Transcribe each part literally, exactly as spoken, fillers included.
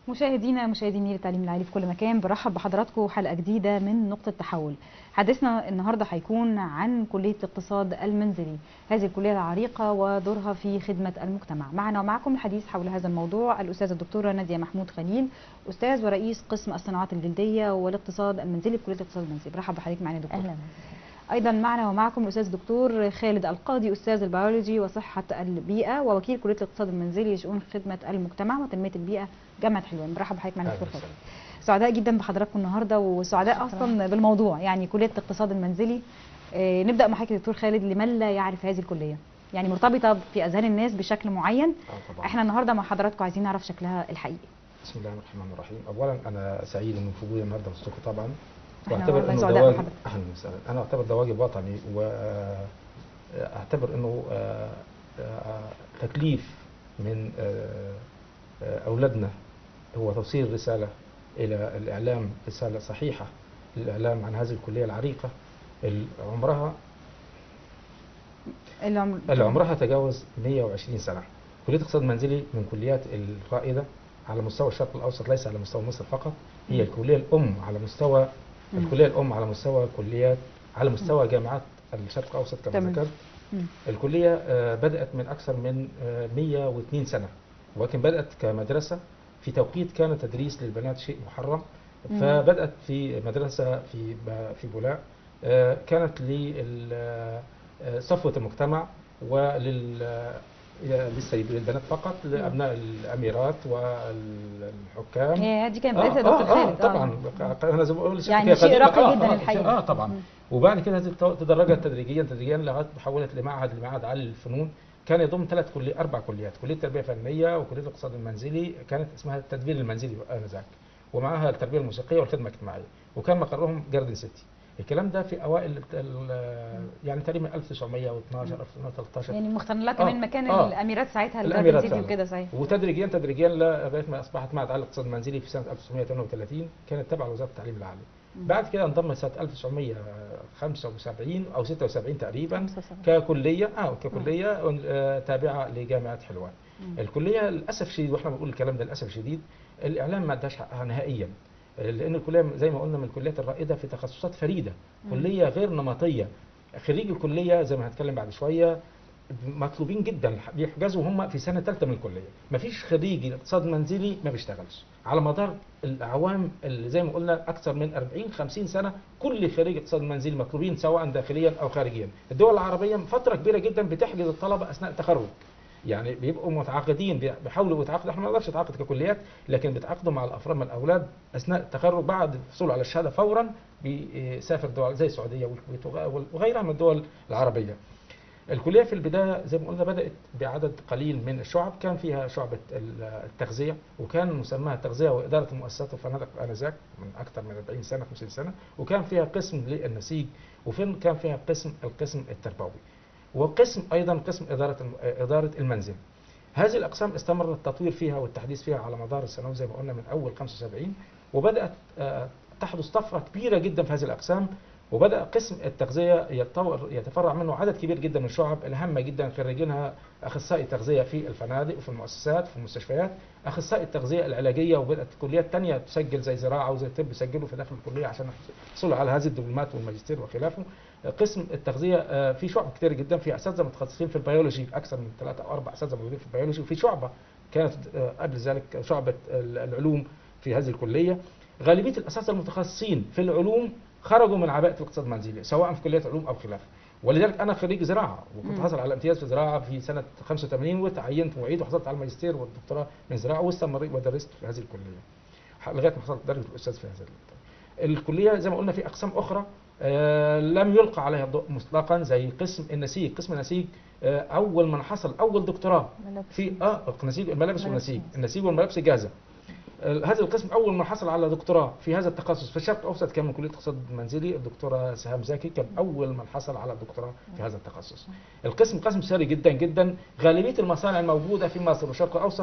مشاهدينا مشاهدي نيل التعليم العالي في كل مكان، برحب بحضراتكم حلقه جديده من نقطه تحول. حديثنا النهارده هيكون عن كليه الاقتصاد المنزلي، هذه الكليه العريقه ودورها في خدمه المجتمع. معنا ومعكم الحديث حول هذا الموضوع الاستاذه الدكتوره ناديه محمود خليل، استاذ ورئيس قسم الصناعات الجلديه والاقتصاد المنزلي بكليه الاقتصاد المنزلي. برحب بحضرتك معنا يا دكتور. اهلا. ايضا معنا ومعكم الاستاذ الدكتور خالد القاضي، استاذ البيولوجي وصحه البيئه ووكيل كليه الاقتصاد المنزلي لشؤون خدمه المجتمع وتنميه البيئه جامعه حلوان. برحب بحضرتك معنا دكتور خالد. سعداء جدا بحضراتكم النهارده وسعداء اصلا بالموضوع، يعني كليه الاقتصاد المنزلي. آه نبدا مع حضرتك دكتور خالد، لمن لا يعرف هذه الكليه؟ يعني مرتبطه في اذهان الناس بشكل معين. طبعا. احنا النهارده مع حضراتكم عايزين نعرف شكلها الحقيقي. بسم الله الرحمن الرحيم. اولا انا سعيد انه في وجودي النهارده وسطكم طبعا، واعتبر انه ده واجب. اهلا وسهلا. انا اعتبر ده واجب وطني، واعتبر انه تكليف من اولادنا هو توصيل رساله الى الاعلام، رساله صحيحه للاعلام عن هذه الكليه العريقه اللي عمرها اللي عمرها تجاوز مئة وعشرين سنه. كليه الاقتصاد المنزلي من كليات الرائده على مستوى الشرق الاوسط، ليس على مستوى مصر فقط. هي الكليه الام على مستوى الكليه الام على مستوى كليات على مستوى جامعات الشرق الاوسط كما ذكرت. الكليه بدات من اكثر من مئة واثنين سنه، ولكن بدات كمدرسه في توقيت كان تدريس للبنات شيء محرم. فبدات في مدرسه في في بولاق، كانت لصفوه المجتمع ولل للبنات فقط، لابناء الاميرات والحكام. هي دي كانت بدايه يا دكتور خالد. طبعا انا زي ما بقول يعني شيء راقي آه جدا آه الحقيقه. اه طبعا. مم. وبعد كده تدرجت تدريجيا تدريجيا لغايه تحولت لمعهد لمعهد عالي للفنون، كان يضم ثلاث كليات اربع كليات: كليه التربيه الفنيه وكليه الاقتصاد المنزلي، كانت اسمها التدبير المنزلي انذاك، ومعها التربيه الموسيقيه والخدمه الاجتماعيه، وكان مقرهم جاردن سيتي. الكلام ده في اوائل يعني تقريبا ألف وتسعمئة واثناشر ألف وتسعمئة وثلاثة عشر، يعني مختار لها كمان مكان آه الاميرات ساعتها الجاردن سيتي وكده. صحيح. وتدريجيا تدريجيا لغايه ما اصبحت معهد عالي للاقتصاد المنزلي في سنه ألف وتسعمئة واثنين وثلاثين، كانت تابعه لوزاره التعليم العالي. بعد كده انضم سنه ألف وتسعمئة وخمسة وسبعين او ستة وسبعين تقريبا ككليه اه ككليه آه تابعه لجامعه حلوان. مم. الكليه للاسف الشديد، واحنا بنقول الكلام ده للاسف الشديد، الاعلام ما اداش حقها نهائيا، لان الكليه زي ما قلنا من الكليات الرائده في تخصصات فريده. مم. كليه غير نمطيه. خريج الكليه زي ما هنتكلم بعد شويه مطلوبين جدا، بيحجزوا هم في سنه ثالثه من الكليه. ما فيش خريج الاقتصاد المنزلي ما بيشتغلش على مدار الاعوام اللي زي ما قلنا اكثر من أربعين خمسين سنه. كل خريج الاقتصاد المنزلي مطلوبين سواء داخليا او خارجيا. الدول العربيه فتره كبيره جدا بتحجز الطلبه اثناء التخرج، يعني بيبقوا متعاقدين، بيحاولوا يتعاقدوا. احنا ما نقدرش نتعاقد ككليات، لكن بيتعاقدوا مع الافراد من الاولاد اثناء التخرج. بعد الحصول على الشهاده فورا بيسافر دول زي السعوديه وغيرها من الدول العربيه. الكليه في البدايه زي ما قلنا بدات بعدد قليل من الشعب، كان فيها شعبه التغذيه، وكان مسماها التغذيه واداره المؤسسات والفنادق انذاك من اكثر من أربعين سنه خمسين سنه، وكان فيها قسم للنسيج، وفين كان فيها قسم القسم التربوي، وقسم ايضا قسم اداره اداره المنزل. هذه الاقسام استمر التطوير فيها والتحديث فيها على مدار السنوات زي ما قلنا من اول خمسة وسبعين، وبدات تحدث طفره كبيره جدا في هذه الاقسام. وبدأ قسم التغذية يتطور يتفرع منه عدد كبير جدا من الشعب الهامة جدا خريجينها: أخصائي التغذية في الفنادق وفي المؤسسات في المستشفيات، أخصائي التغذية العلاجية، وبدأت كليات ثانية تسجل زي زراعة وزي طب يسجلوا في داخل الكلية عشان يحصلوا على هذه الدبلومات والماجستير وخلافه. قسم التغذية في شعب كتير جدا، في أساتذة متخصصين في البيولوجي، أكثر من ثلاثة أو أربع أساتذة موجودين في البيولوجي، وفي شعبة كانت قبل ذلك شعبة العلوم في هذه الكلية. غالبية الأساتذة المتخصصين في العلوم خرجوا من عباءة الاقتصاد المنزلي سواء في كلية علوم أو خلافه. ولذلك أنا خريج زراعة، وكنت حاصل على امتياز في زراعة في سنة خمسة وثمانين، وتعينت معيد وحصلت على الماجستير والدكتوراه من زراعة، واستمريت ودرست في هذه الكلية لغاية ما حصلت درجة الأستاذ في هذا الكلية. زي ما قلنا في أقسام أخرى آه لم يلقى عليها الضوء مطلقا، زي قسم النسيج. قسم النسيج آه أول من حصل أول دكتوراه في آه نسيج الملابس والنسيج، النسيج والملابس الجاهزة. هذا القسم اول ما حصل على دكتوراه في هذا التخصص في الشرق الاوسط كان من كليه الاقتصاد المنزلي، الدكتوره سهام زكي كان اول من حصل على الدكتوراه في هذا التخصص. القسم قسم ثري جدا جدا. غالبيه المصانع الموجوده في مصر والشرق الاوسط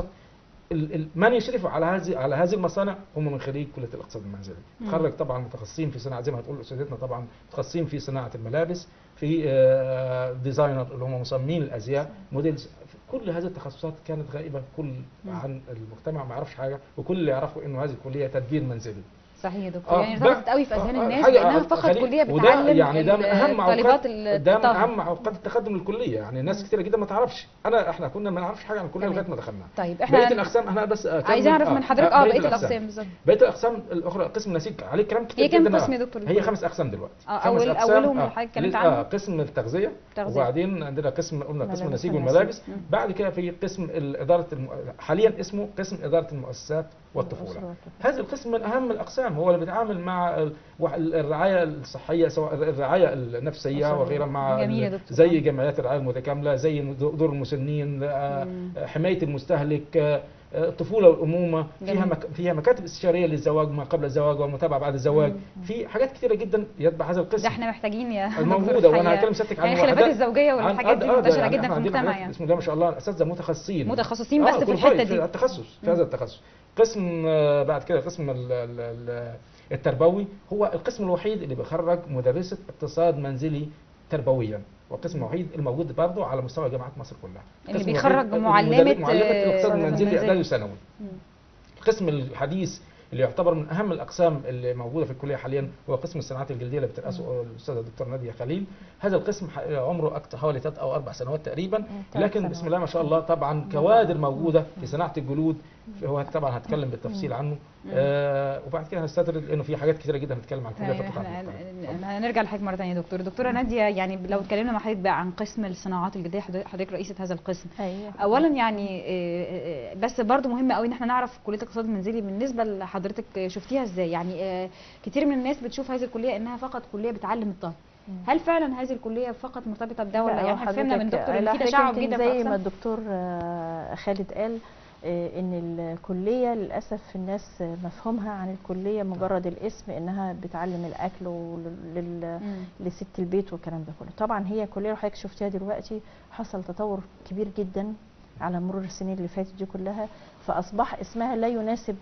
من يشرفوا على هذه على هذه المصانع هم من خريج كليه الاقتصاد المنزلي. تخرج طبعا متخصصين في صناعه زي ما هتقول استاذتنا، طبعا متخصصين في صناعه الملابس، في ديزاينر اللي هم مصممين الازياء، موديلز، كل هذه التخصصات كانت غائبه، كل عن المجتمع ما يعرفش حاجه، وكل اللي يعرفه انه هذه الكليه تدبير منزلي. صحيح يا دكتور. آه يعني ارتبطت قوي في اذهان آه الناس بانها فقط كليه بتعلم يعني ده من اهم طالبات ده من اهم عقد التقدم للكليه. يعني ناس كثيره جدا ما تعرفش، انا احنا كنا ما نعرفش حاجه عن الكليه لغايه ما دخلنا. طيب احنا بقيه الاقسام انا بس عايزين اعرف من حضرتك اه بقيه الاقسام بالظبط. بقيه الاقسام الاخرى قسم النسيج عليه كلام كتير هي جدا. كام قسم يا دكتور؟ هي خمس اقسام دلوقتي. اه اول اولهم اللي حضرتك اتكلمت عنه اه قسم التغذيه، وبعدين عندنا قسم قلنا قسم النسيج والملابس، بعد كده في قسم اداره الم... حاليا اسمه قسم اداره المؤسسات والطفوله. هذا القسم من اهم الاقسام، هو اللي بيتعامل مع الرعايه الصحيه سواء الرعايه النفسيه وغيرها، مع زي جمعيات الرعايه المتكامله، زي دور المسنين، حمايه المستهلك، الطفوله والامومه، فيها مك... فيها مكاتب استشاريه للزواج ما قبل الزواج والمتابعه بعد الزواج، في حاجات كثيره جدا يتبع هذا القسم. ده احنا محتاجين يا الموجوده، وانا هكلم سيادتك عن يعني الخلافات الزوجيه والحاجات دي منتشره يعني جدا في المجتمع. يعني بسم الله ما شاء الله اساتذه متخصصين متخصصين بس آه في الحته دي، في التخصص في هذا التخصص. قسم بعد كده قسم التربوي، هو القسم الوحيد اللي بيخرج مدرسه اقتصاد منزلي تربويا، والقسم الوحيد الموجود برضه على مستوى جامعات مصر كلها، اللي بيخرج معلمه معلمه الاقتصاد المنزلي اعدادي وثانوي. القسم الحديث اللي يعتبر من اهم الاقسام اللي موجوده في الكليه حاليا هو قسم الصناعات الجلديه اللي بترأسه الاستاذه الدكتوره ناديه خليل. هذا القسم عمره اكثر حوالي ثلاث او اربع سنوات تقريبا، لكن بسم الله ما شاء الله طبعا كوادر موجوده في صناعه الجلود، هو طبعا هتكلم بالتفصيل عنه. آه وبعد كده هنستطرد لانه في حاجات كثيره جدا هنتكلم عن كليه القطاع. هنرجع لحضرتك مره ثانيه يا دكتور. دكتوره ناديه، يعني لو اتكلمنا مع حضرتك بقى عن قسم الصناعات الجلديه، حضرتك رئيسه هذا القسم. أيوة. اولا يعني بس برضو مهم قوي ان احنا نعرف كليه الاقتصاد المنزلي بالنسبه لحضرتك شفتيها ازاي؟ يعني كتير من الناس بتشوف هذه الكليه انها فقط كليه بتعلم الطالب. هل فعلا هذه الكليه فقط مرتبطه بده ولا يعني احنا فهمنا من دكتور ان في تشعب جدا زي ما الدكتور خالد قال ان الكليه للاسف الناس مفهومها عن الكليه مجرد الاسم انها بتعلم الاكل ولل... لست البيت والكلام ده كله. طبعا هي كليه حضرتك شفتيها دلوقتي حصل تطور كبير جدا على مرور السنين اللي فاتت دي كلها، فاصبح اسمها لا يناسب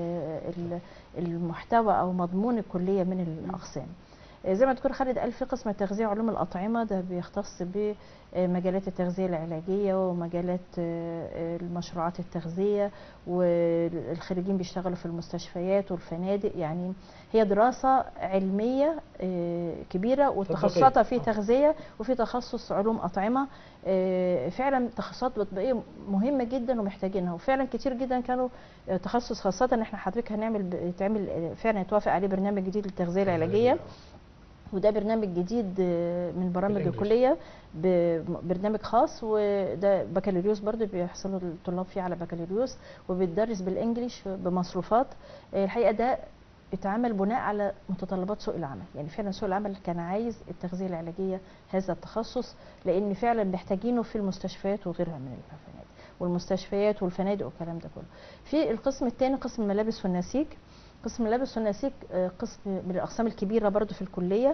المحتوى او مضمون الكليه من الاقسام. زي ما الدكتور خالد قال في قسم التغذيه وعلوم الاطعمه، ده بيختص بمجالات التغذيه العلاجيه ومجالات المشروعات التغذيه، والخريجين بيشتغلوا في المستشفيات والفنادق. يعني هي دراسه علميه كبيره، وتخصصاتها في تغذيه وفي تخصص علوم اطعمه. فعلا تخصصات تطبيقيه مهمه جدا ومحتاجينها، وفعلا كتير جدا كانوا تخصص، خاصه ان احنا حضرتك هنعمل تعمل فعلا يتوافق عليه برنامج جديد للتغذيه العلاجيه، وده برنامج جديد من برامج الكليه، برنامج خاص، وده بكالوريوس برضه بيحصلوا الطلاب فيه على بكالوريوس، وبيتدرس بالانجليش بمصروفات. الحقيقه ده اتعمل بناء على متطلبات سوق العمل، يعني فعلا سوق العمل كان عايز التغذيه العلاجيه هذا التخصص، لان فعلا محتاجينه في المستشفيات وغيرها من الفنادق والمستشفيات والفنادق والكلام ده كله. في القسم الثاني قسم الملابس والنسيج. قسم الملابس والنسيج قسم من الاقسام الكبيره برضو في الكليه.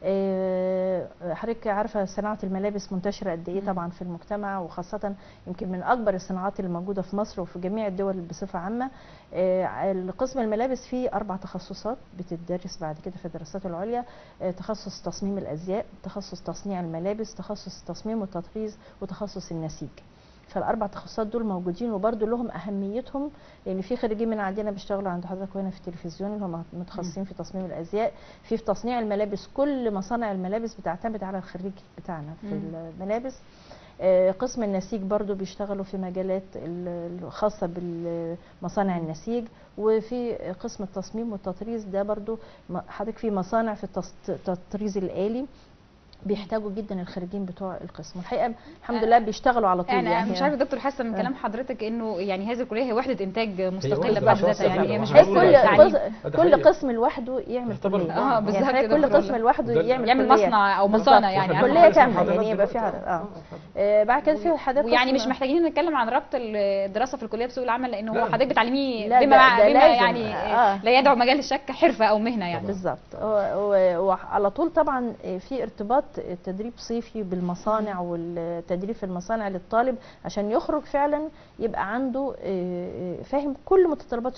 حضرتك عارفه صناعه الملابس منتشره قد ايه طبعا في المجتمع، وخاصه يمكن من اكبر الصناعات اللي موجوده في مصر وفي جميع الدول بصفه عامه. القسم الملابس فيه اربع تخصصات بتدرس بعد كده في الدراسات العليا: تخصص تصميم الازياء، تخصص تصنيع الملابس، تخصص التصميم والتطريز، وتخصص النسيج. فالاربع تخصصات دول موجودين وبرده لهم اهميتهم، لان في خريجين من عندنا بيشتغلوا عند حضرتك هنا في التلفزيون اللي هم متخصصين في تصميم الازياء، في في تصنيع الملابس. كل مصانع الملابس بتعتمد على الخريج بتاعنا في الملابس. قسم النسيج برضو بيشتغلوا في مجالات الخاصة بالمصانع النسيج. وفي قسم التصميم والتطريز ده برضو حضرتك في مصانع في التطريز الآلي بيحتاجوا جدا الخريجين بتوع القسم. الحقيقه الحمد لله بيشتغلوا على طول. انا يعني مش عارفه دكتور، حاسه من كلام حضرتك انه يعني هذه الكليه هي وحده انتاج مستقله بحد ذاتها، يعني هي مش بس كل كل قسم لوحده يعمل اه بالظبط، يعني كل قسم لوحده يعمل يعمل مصنع او مصانع، يعني كليه كامله يعني يبقى فيها اه بعد كده في حضرتك ويعني مش محتاجين نتكلم عن ربط الدراسه في الكليه بسوق العمل، لانه هو حضرتك بتعلميه بما بما يعني لا يدعو مجال الشك حرفه او مهنه يعني. بالظبط. وعلى طول طبعا في ارتباط تدريب صيفي بالمصانع والتدريب في المصانع للطالب عشان يخرج فعلا يبقى عنده فاهم كل متطلبات سوق العمل.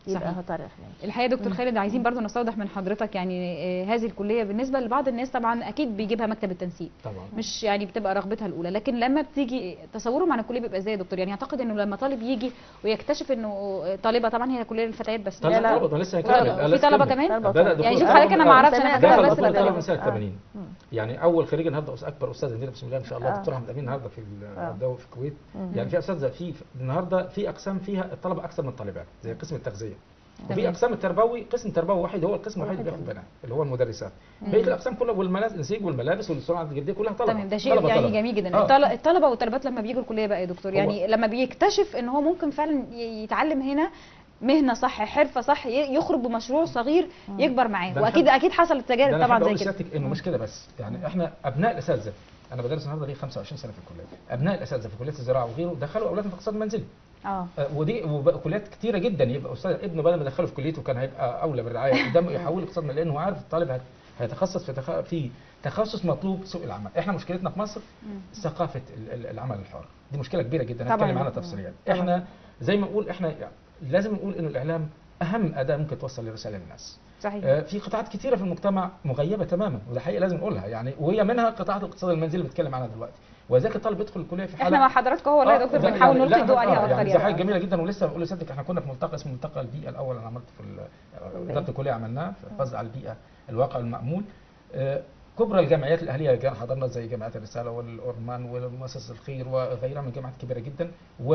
يبقى هو طارق خليل. الحقيقه دكتور خالد عايزين برضو نستوضح من حضرتك يعني آه هذه الكليه بالنسبه لبعض الناس طبعا اكيد بيجيبها مكتب التنسيق طبعا، مش يعني بتبقى رغبتها الاولى، لكن لما بتيجي تصورهم عن الكليه بيبقى ازاي يا دكتور؟ يعني اعتقد انه لما طالب يجي ويكتشف انه طالبه، طبعا هي كليه للفتيات بس طلبه لا طلبه لسه طلبة. في طلبه كمان يعني شوف حضرتك انا ما اعرفش انا فاكره بس الدكتور من سنه ثمانين يعني اول خريج النهارده اكبر استاذ عندنا بسم الله ما شاء الله الدكتور احمد امين النهارده في الدواء في الكويت. يعني في اساتذه في النهارده في اقسام فيها الطلبه اكثر من الطالبات زي قسم التغذيه، وفي اقسام التربوي قسم تربوي واحد هو القسم الوحيد اللي بياخد بنات اللي هو المدرسات. بقيه الاقسام كلها والملابس النسيج والملابس والصناعه الجلديه كلها طلبه. تمام، ده شيء يعني جميل جدا. آه. الطلبه والطالبات لما بيجوا الكليه بقى يا دكتور يعني لما بيكتشف ان هو ممكن فعلا يتعلم هنا مهنه صح، حرفه صح، يخرج بمشروع صغير يكبر معاه، واكيد اكيد حصلت تجارب طبعا زي كده. ده انه مش كده بس، يعني احنا ابناء الاساتذه، انا بدرس النهارده لي خمسة وعشرين سنه في الكليه، ابناء الاساتذه في كليه الزراعه وغيره دخلوا اولادهم في اقتصاد منزلي. اه ودي كليات كتيره جدا يبقى استاذ ابنه بدل ما يدخله في كليته كان هيبقى اولى بالرعايه قدامه يحول اقتصاد منزلي، لانه عارف الطالب هيتخصص في تخ... في تخصص مطلوب سوق العمل. احنا مشكلتنا في مصر ثقافه العمل الحر، دي مشكله كبيره جدا هنتكلم عنها تفصيليا. احنا زي ما نقول احنا لازم نقول انه الاعلام اهم اداه ممكن توصل رساله للناس. صحيح. آه في قطاعات كثيره في المجتمع مغيبه تماما، وده حقيقه لازم نقولها يعني، وهي منها قطاعات الاقتصاد المنزلي اللي بنتكلم عنها دلوقتي، ولذلك الطالب يدخل الكليه في حاله احنا مع حضراتكم هو والله يا دكتور بنحاول نلقي الضوء عليها اكتر. يعني دي حاجه جميله جدا، ولسه بقول لسيادتك احنا كنا في ملتقى اسمه ملتقى البيئه الاول، انا عملت في اداره الكليه عملناه في الحفاظ على البيئه الواقع المامول. آه كبرى الجامعات الاهليه كان حضرنا زي جامعه الرساله والاورمان ومؤسسه الخير وغيرها من جامعات كبيره جدا،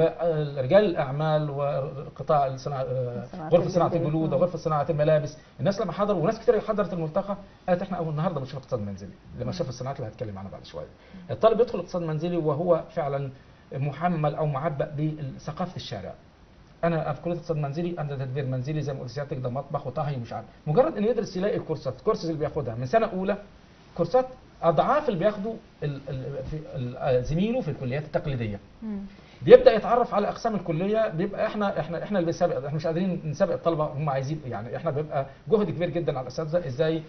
ورجال الاعمال وقطاع الصناعه غرفه صناعه الجلود وغرفه صناعه الملابس، الناس لما حضروا وناس كثير حضرت الملتقى قالت احنا اول النهارده بنشوف اقتصاد منزلي لما شاف الصناعات اللي هتكلم عنها بعد شويه. الطالب يدخل اقتصاد منزلي وهو فعلا محمل او معبأ بثقافه الشارع. انا في كليه اقتصاد منزلي انا تدبير منزلي زي ما قلت سيادتك، ده مطبخ وطهي ومش عارف، مجرد انه يدرس يلاقي الكورسات الكورسز اللي بياخدها من سنه اولى كورسات اضعاف اللي بياخده زميله في الكليات التقليديه. مم. بيبدا يتعرف على اقسام الكليه، بيبقى احنا احنا احنا اللي بنسابق، احنا مش قادرين نسابق الطلبه هم عايزين، يعني احنا بيبقى جهد كبير جدا على الاساتذه ازاي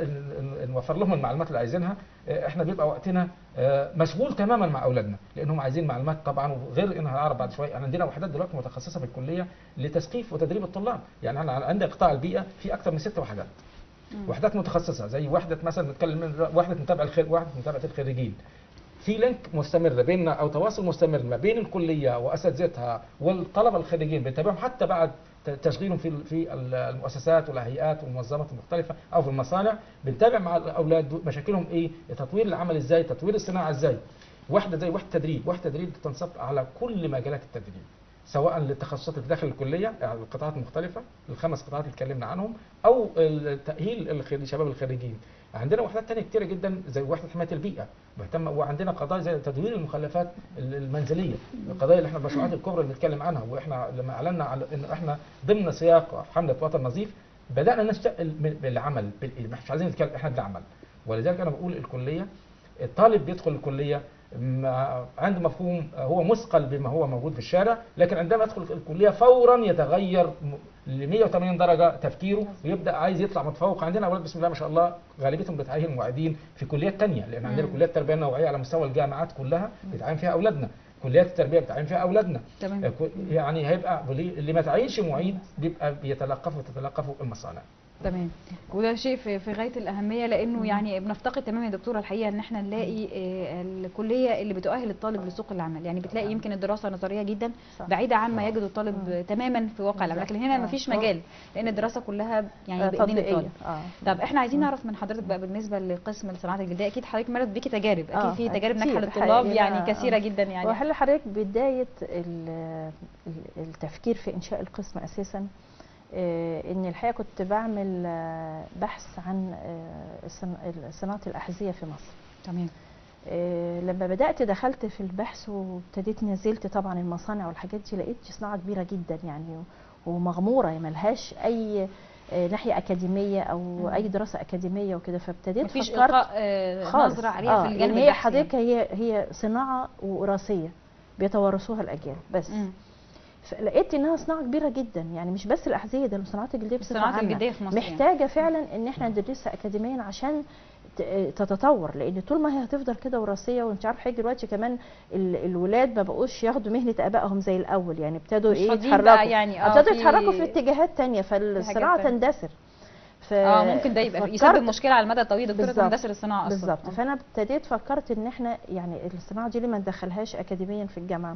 نوفر لهم المعلومات اللي عايزينها. احنا بيبقى وقتنا مشغول تماما مع اولادنا لانهم عايزين معلومات طبعا، وغير انها هنعرف بعد شويه احنا عندنا وحدات دلوقتي متخصصه في الكليه لتثقيف وتدريب الطلاب، يعني انا عندي قطاع البيئه في اكثر من ست وحدات. وحدات متخصصه زي وحده مثلا نتكلم وحده متابعه الخير وحده متابعه الخريجين. في لينك مستمر بيننا او تواصل مستمر ما بين الكليه واساتذتها والطلبه الخريجين، بنتابعهم حتى بعد تشغيلهم في في المؤسسات والهيئات والمنظمات المختلفه او في المصانع، بنتابع مع الاولاد مشاكلهم ايه، تطوير العمل ازاي، تطوير الصناعه ازاي. وحده زي وحده تدريب، وحده تدريب تنصب على كل مجالات التدريب سواء للتخصصات اللي داخل الكليه يعني القطاعات المختلفه الخمس قطاعات اللي اتكلمنا عنهم، او التاهيل الشباب الخريجين. عندنا وحدات ثانيه كثيره جدا زي وحده حمايه البيئه مهتم، وعندنا قضايا زي تدوير المخلفات المنزليه، القضايا اللي احنا المشروعات الكبرى اللي بنتكلم عنها، واحنا لما اعلنا على ان احنا ضمن سياق حمله وطن نظيف بدانا نشتغل بالعمل، مش عايزين نتكلم احنا بنعمل. ولذلك انا بقول الكليه الطالب بيدخل الكليه عنده مفهوم هو مثقل بما هو موجود في الشارع، لكن عندما يدخل الكليه فورا يتغير ل مئة وثمانين درجه تفكيره ويبدا عايز يطلع متفوق. عندنا اولاد بسم الله ما شاء الله غالبيتهم بيتعين معيدين في كليات ثانيه، لان عندنا كليات التربيه النوعيه على مستوى الجامعات كلها بيتعين فيها اولادنا، كليات التربيه بتعين فيها اولادنا. تمام. يعني هيبقى اللي ما تعينش معيد بيبقى بيتلقفوا تتلقفوا المصانع. تمام، وده شيء في في غايه الاهميه، لانه يعني بنفتقد تماما يا دكتوره الحقيقه ان احنا نلاقي الكليه اللي بتؤهل الطالب لسوق العمل، يعني بتلاقي يمكن الدراسه نظريه جدا بعيده عن ما يجد الطالب تماما في واقع العمل، لكن هنا ما فيش مجال لان الدراسه كلها يعني بايدين الطالب. طب احنا عايزين نعرف من حضرتك بقى بالنسبه لقسم الصناعات الجلديه، اكيد حضرتك مرت بيكي تجارب، اكيد في تجارب ناجحه للطلاب يعني كثيره جدا، يعني وحل حضرتك بدايه التفكير في انشاء القسم اساسا ان الحقيقه كنت بعمل بحث عن صناعه الاحذيه في مصر. تمام. لما بدات دخلت في البحث وابتديت نزلت طبعا المصانع والحاجات دي، لقيت صناعه كبيره جدا يعني ومغموره ملهاش اي ناحيه اكاديميه او م. اي دراسه اكاديميه وكده، فابتديت فكرت نظره عليها في الجانب هي حضرتك هي هي صناعه وراثيه بيتوارثوها الاجيال بس. م. فلقيت انها صناعه كبيره جدا، يعني مش بس الاحذيه، ده الصناعات الجلديه بصفه عامه الجلديه في مصر محتاجه يعني. فعلا ان احنا ندرسها اكاديميا عشان تتطور، لان طول ما هي هتفضل كده وراثيه. وانت عارف حاجه دلوقتي كمان الولاد ما بقوش ياخدوا مهنه ابائهم زي الاول، يعني ابتدوا ايه يتحركوا، يعني ابتدوا يتحركوا في اتجاهات ثانيه، فالصناعه تندثر. ف... اه ممكن ده يبقى يسبب مشكله على المدى الطويل دكتوره، تندثر الصناعه اصلا. بالظبط. فانا ابتديت فكرت ان احنا يعني الصناعه دي ليه ما ندخلهاش اكاديميا في الجامعه.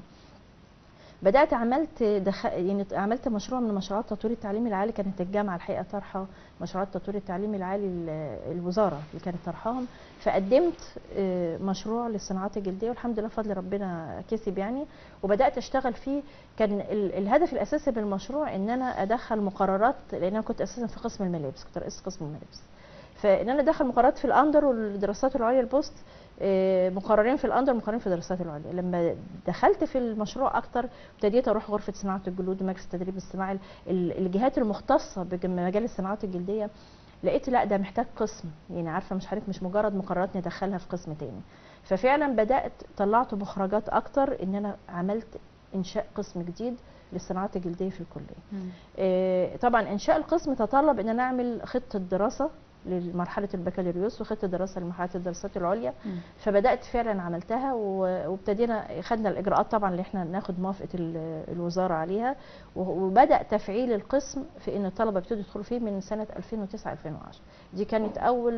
بدات عملت دخ... يعني عملت مشروع من مشروعات تطوير التعليم العالي، كانت الجامعه الحقيقه طرحه مشروعات تطوير التعليم العالي الوزاره اللي كانت طرحاهم، فقدمت مشروع للصناعات الجلديه والحمد لله بفضل ربنا كسب يعني، وبدات اشتغل فيه. كان الهدف الاساسي من المشروع ان انا ادخل مقررات، لان انا كنت اساسا في قسم الملابس، كنت رئيس قسم الملابس، فان انا ادخل مقررات في الاندر والدراسات العليا البوست، مقررين في الاندر مقررين في الدراسات العليا. لما دخلت في المشروع اكتر ابتديت اروح غرفه صناعه الجلود ومجلس التدريب الصناعي، الجهات المختصه بمجال الصناعات الجلديه، لقيت لا ده محتاج قسم، يعني عارفه مش حضرتك مش مجرد مقررات ندخلها في قسم تاني. ففعلا بدات طلعت مخرجات اكتر ان انا عملت انشاء قسم جديد للصناعات الجلديه في الكليه. آه طبعا انشاء القسم تطلب ان انا اعمل خطه دراسه لمرحله البكالوريوس وخطه دراسه لمرحله الدراسات العليا. مم. فبدات فعلا عملتها وابتدينا خدنا الاجراءات طبعا اللي احنا ناخد موافقه الوزاره عليها، وبدا تفعيل القسم في ان الطلبه ابتدوا يدخلوا فيه من سنه ألفين وتسعة ألفين وعشرة. دي كانت اول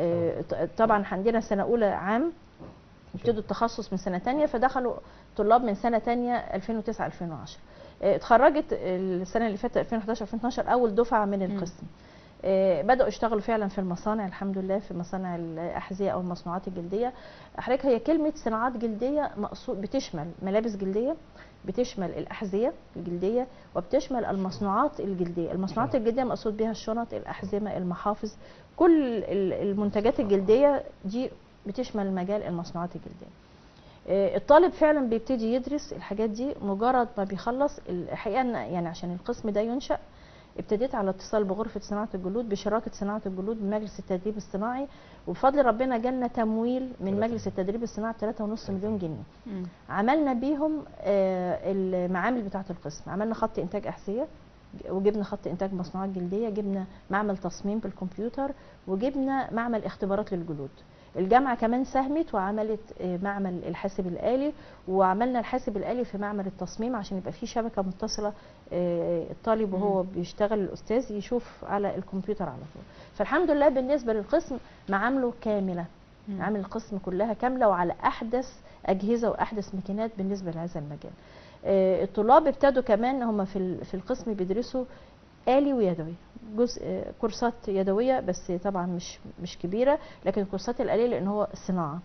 طبعا عندنا سنه اولى عام ابتدوا التخصص من سنه ثانيه، فدخلوا طلاب من سنه ثانيه ألفين وتسعة ألفين وعشرة. اتخرجت السنه اللي فاتت ألفين وحداشر ألفين واثناشر اول دفعه من القسم. آه بدأوا يشتغلوا فعلا في المصانع الحمد لله، في مصانع الأحذية أو المصنوعات الجلدية. حضرتك هي كلمة صناعات جلدية مقصود بتشمل ملابس جلدية، بتشمل الأحذية الجلدية، وبتشمل المصنوعات الجلدية. المصنوعات الجلدية مقصود بها الشنط، الأحزمة، المحافظ، كل المنتجات الجلدية دي بتشمل مجال المصنوعات الجلدية. آه الطالب فعلا بيبتدي يدرس الحاجات دي مجرد ما بيخلص. الحقيقة يعني عشان القسم ده ينشأ ابتديت على اتصال بغرفه صناعه الجلود بشراكه صناعه الجلود بمجلس التدريب الصناعي، وبفضل ربنا جالنا تمويل من مجلس التدريب الصناعي ب ثلاثة ونص مليون جنيه. مم. عملنا بيهم آه المعامل بتاعه القسم، عملنا خط انتاج احذيه، وجبنا خط انتاج مصنوعات جلديه، جبنا معمل تصميم بالكمبيوتر، وجبنا معمل اختبارات للجلود. الجامعه كمان ساهمت وعملت معمل الحاسب الآلي، وعملنا الحاسب الآلي في معمل التصميم عشان يبقى في شبكه متصله، الطالب وهو بيشتغل الاستاذ يشوف على الكمبيوتر على طول. فالحمد لله بالنسبه للقسم معامله كامله، معامل القسم كلها كامله وعلى احدث اجهزه واحدث ماكينات بالنسبه لهذا المجال. الطلاب ابتدوا كمان هم في في القسم بيدرسوا آلي ويدوي، جزء كورسات يدويه بس طبعا مش مش كبيره، لكن الكورسات الآلية لان هو صناعه.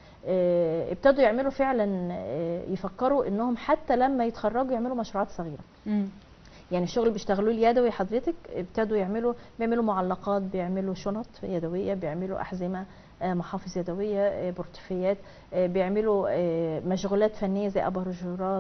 ابتدوا يعملوا فعلا يفكروا انهم حتى لما يتخرجوا يعملوا مشروعات صغيره. مم. يعني الشغل اللي بيشتغلوه اليدوي حضرتك ابتدوا يعملوا بيعملوا معلقات، بيعملوا شنط يدويه، بيعملوا احزمه، محافظ يدويه، بورتفيات، بيعملوا مشغولات فنيه زي اباجورات،